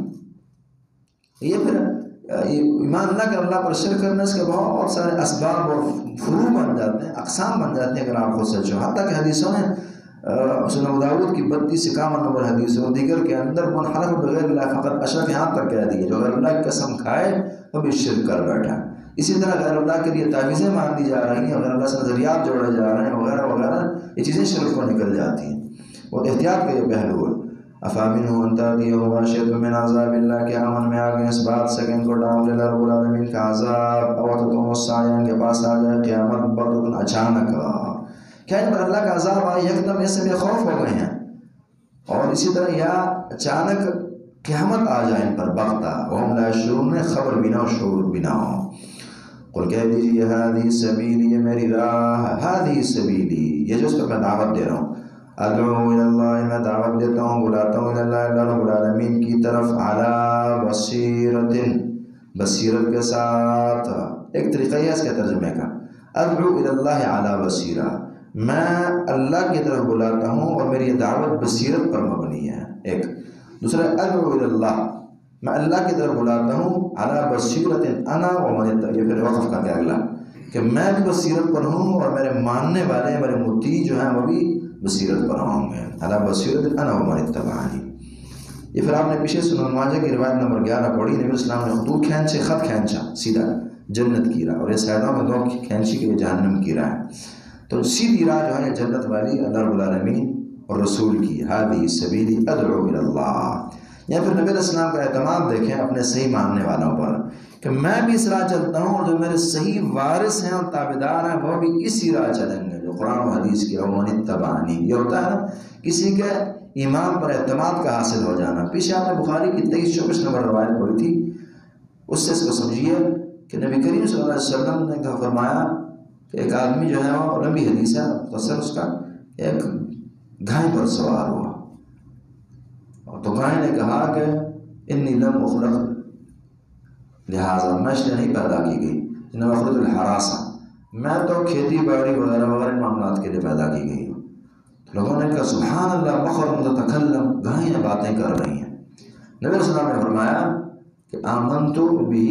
یہ پھر ایمان اللہ کے اللہ پر شرک کرنے کے بہت سارے اسباب اور فروع بن جاتے ہیں، اقسام بن جاتے ہیں اگر آپ خود سچو. حتیٰ کہ حدیثوں نے سنن ابو داؤد کی بتیس اکاون نمبر حدیث اور دیگر کے اندر من حلف بغیر اللہ فقط اشرک یہاں تک کہہ دی ہے، جو غیر اللہ کی قسم کھائے وہ بھی شرک کر بیٹھا. اسی طرح غیر اللہ کے لیے تعویذیں مان دی جا رہی ہیں، غیر اللہ سے نظریات جوڑے جا رہے ہیں وغیرہ وغیرہ، یہ چیزیں شرک کو نکل جاتی ہیں. اور احتیاط کا یہ پہلو ہے. افامنوا ان تأتیہم غاشیۃ من عذاب اللہ، کے امن میں آ گئے اس بات سے کہ ان کو ڈانپ لے رب العالمین کا عذاب، او تتم الساعہ کے پاس آ جائے قیامت بغتۃ اچانک. کیا ان پر اللہ کا عذاب آئے ایک دم ایسے بے خوف ہو گئے ہیں؟ اور اسی طرح یا اچانک قیامت آ جائے ان پر بغتہ، وہم لا یشعرون، خبر بھی نہ ہو شعور بھی نہ ہو. قل کہہ دیجیے ہذہ سبیلی، یہ میری راہ ہے، ہذہ سبیلی، یہ جو اس پر میں دعوت دے رہا ہوں، ادعو الی اللہ، میں دعوت دیتا ہوں، بلاتا ہوں، الی اللہ، اللہ رب العالمین کی طرف، علی بصیرت، بصیرت کے ساتھ۔ ایک طریقہ یہ ہے اس کے ترجمے کا، ادعو الی اللہ علی بصیرہ، میں اللہ کی طرف بلاتا ہوں اور میری دعوت بصیرت پر مبنی ہے۔ ایک دوسرا، ادعو الی اللہ، میں اللہ کی طرف بلاتا ہوں، علی بصیرت انا ومن اتبعنی، یہ پھر وقف کا کیا اگلا کہ میں بھی بصیرت پر ہوں اور میرے ماننے والے، میرے مطیع جو ہیں وہ بھی بصیرت پر ہوں گے، علی بصیرت انا ومن اتبعنی۔ یہ پھر آپ نے پیچھے سنن ماجہ کی روایت نمبر گیارہ پڑھی، نبی اسلام نے خطوط کھینچے، خط کھینچا سیدھا جنت کی راہ، اور یہ سائدوں میں دو کھینچی کے جہنم کی راہ ہے، تو سیدھی راہ جو ہے جنت والی اللہ رب العالمین اور رسول کی، ہذہ سبیلی ادعو الی اللہ۔ یا پھر نبی علیہ السلام کا اعتماد دیکھیں اپنے صحیح ماننے والوں پر کہ میں بھی اس راہ چلتا ہوں، اور جو میرے صحیح وارث ہیں اور تابعدار ہیں وہ بھی اسی راہ چلیں گے جو قرآن و حدیث کی، ومن اتبعنی۔ یہ ہوتا ہے نا کسی کے ایمان پر اعتماد کا حاصل ہو جانا۔ پیچھے آپ نے بخاری کی تیئیس چوبیس نمبر روایت پڑھی تھی، اس سے اس کو سمجھیے کہ نبی کریم صلی اللہ علیہ وسلم نے کہا فرمایا کہ ایک آدمی جو ہے وہ لمبی حدیث ہے مختصر اس کا، ایک گائے پر سوار ہوا، تو گائے نے کہا کہ انی لم اخلق لہٰذا، میں اس لیے نہیں پیدا کی گئی، انما اخلق الحراسہ، میں تو کھیتی باڑی وغیرہ وغیرہ معاملات کے لیے پیدا کی گئی ہوں۔ تو لوگوں نے کہا سبحان اللہ، بقر تتکلم، گائیں باتیں کر رہی ہیں۔ نبی علیہ السلام نے فرمایا کہ آمنت بہ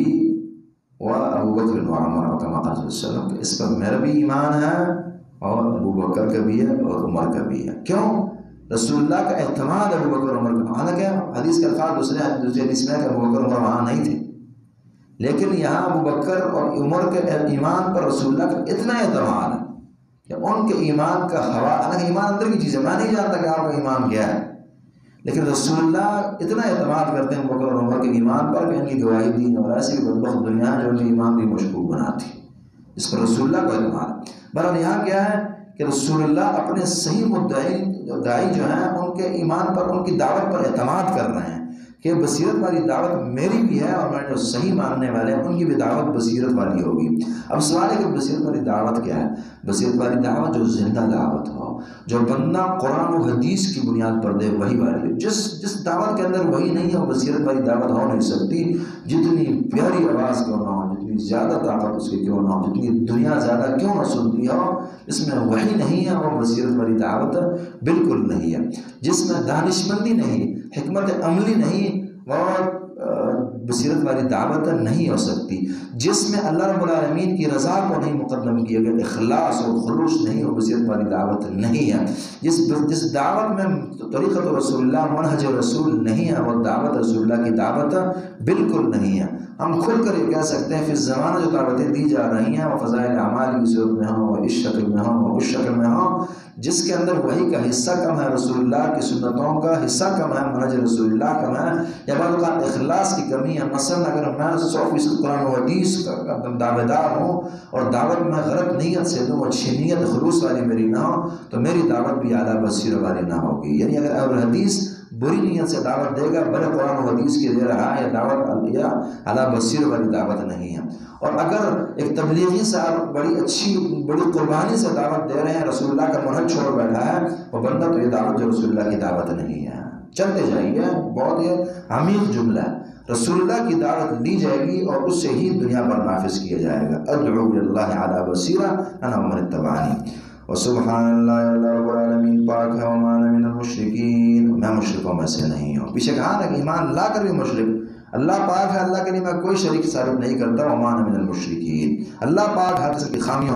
و ابو بکر و عمر، کما قال صلی اللہ علیہ وسلم کہ اس پر میرا بھی ایمان ہے اور ابو بکر کا بھی ہے اور عمر کا بھی ہے۔ کیوں؟ رسول اللہ کا اعتماد ابو بکر و عمر کا، حالانکہ حدیث کے الفاظ دوسرے دوسرے حدیث میں کہ ابو بکر و عمر وہاں نہیں تھے، لیکن یہاں ابو بکر اور عمر کے ایمان پر رسول اللہ کا اتنا اعتماد ہے کہ ان کے ایمان کا ہوا، حالانکہ ایمان اندر کی چیز ہے، میں نہیں جانتا کہ آپ کا ایمان کیا ہے، لیکن رسول اللہ اتنا اعتماد کرتے ہیں ابو بکر اور عمر کے ایمان پر کہ ان کی گواہی دی، اور ایسی بدبخت دنیا ہے جو ان کے ایمان بھی مشکوک بناتی، اس پر رسول اللہ کو اعتماد ہے۔ بہرحال یہاں کیا ہے کہ رسول اللہ اپنے صحیح مدعی داعی جو ہیں ان کے ایمان پر، ان کی دعوت پر اعتماد کر رہے ہیں کہ بصیرت والی دعوت میری بھی ہے، اور میں جو صحیح ماننے والے ہیں ان کی بھی دعوت بصیرت والی ہوگی۔ اب سوال ہے کہ بصیرت والی دعوت کیا ہے؟ بصیرت والی دعوت جو زندہ دعوت ہو، جو بندہ قرآن و حدیث کی بنیاد پر دے، وہی والی ہے۔ جس جس دعوت کے اندر وہی نہیں ہے وہ بصیرت والی دعوت ہو نہیں سکتی، جتنی پیاری آواز کیوں نہ ہو، جتنی زیادہ طاقت اس کی کیوں نہ ہو، جتنی دنیا زیادہ کیوں نہ سنتی ہو، اس میں وہی نہیں ہے، وہ بصیرت والی دعوت بالکل نہیں ہے۔ جس میں دانش مندی نہیں، حکمت عملی نہیں، وہ بصیرت والی دعوت نہیں ہو سکتی۔ جس میں اللہ رب العالمین کی رضا کو نہیں مقدم کیا گیا، اخلاص اور خلوص نہیں، وہ بصیرت والی دعوت نہیں ہے۔ جس جس دعوت میں طریقت رسول اللہ، منہج رسول نہیں ہے، وہ دعوت رسول اللہ کی دعوت بالکل نہیں ہے۔ ہم کھل کر یہ کہہ سکتے ہیں فی زمانہ جو دعوتیں دی جا رہی ہیں وہ فضائل اعمال کی صورت میں ہوں، وہ اس شکل میں ہوں، وہ اس شکل میں ہوں، جس کے اندر وہی کا حصہ کم ہے، رسول اللہ کی سنتوں کا حصہ کم ہے، منہج رسول اللہ کم ہے، یا بعض اوقات اخلاص کی کمی ہے۔ مثلا اگر میں سو فیصد قرآن و حدیث کا دعوے دار ہوں اور دعوت میں غلط نیت سے دوں، اچھی نیت خلوص والی میری نہ ہو، تو میری دعوت بھی اعلیٰ بصیرت والی نہ ہوگی۔ یعنی اگر اہل حدیث بری نیت سے دعوت دے گا، بڑے قرآن و حدیث کی دے رہا ہے، دعوت اعلیٰ بصیرت والی دعوت نہیں ہے۔ اور اگر ایک تبلیغی صاحب بڑی اچھی بڑی قربانی سے دعوت دے رہے ہیں، رسول اللہ کا منہج چھوڑ بیٹھا ہے وہ بندہ، تو یہ دعوت جو رسول اللہ کی دعوت نہیں ہے۔ چلتے جائیے، بہت یہ عمیق جملہ ہے۔ رسول اللہ کی دعوت لی جائے گی اور اس سے ہی دنیا پر نافذ کیا جائے گا۔ ادعو اللہ علی بصیرہ انا ومن اتبعنی، وسبحان اللہ، اللہ رب العالمین پاک ہے، وما انا من المشرکین، میں مشرکوں میں سے نہیں ہوں۔ پیچھے کہا نا کہ ایمان لا کر بھی مشرک، اللہ پاک ہے، اللہ کے لیے میں کوئی شریک ثابت نہیں کرتا، وما انا من المشرکین، اللہ پاک ہر قسم کی خامیوں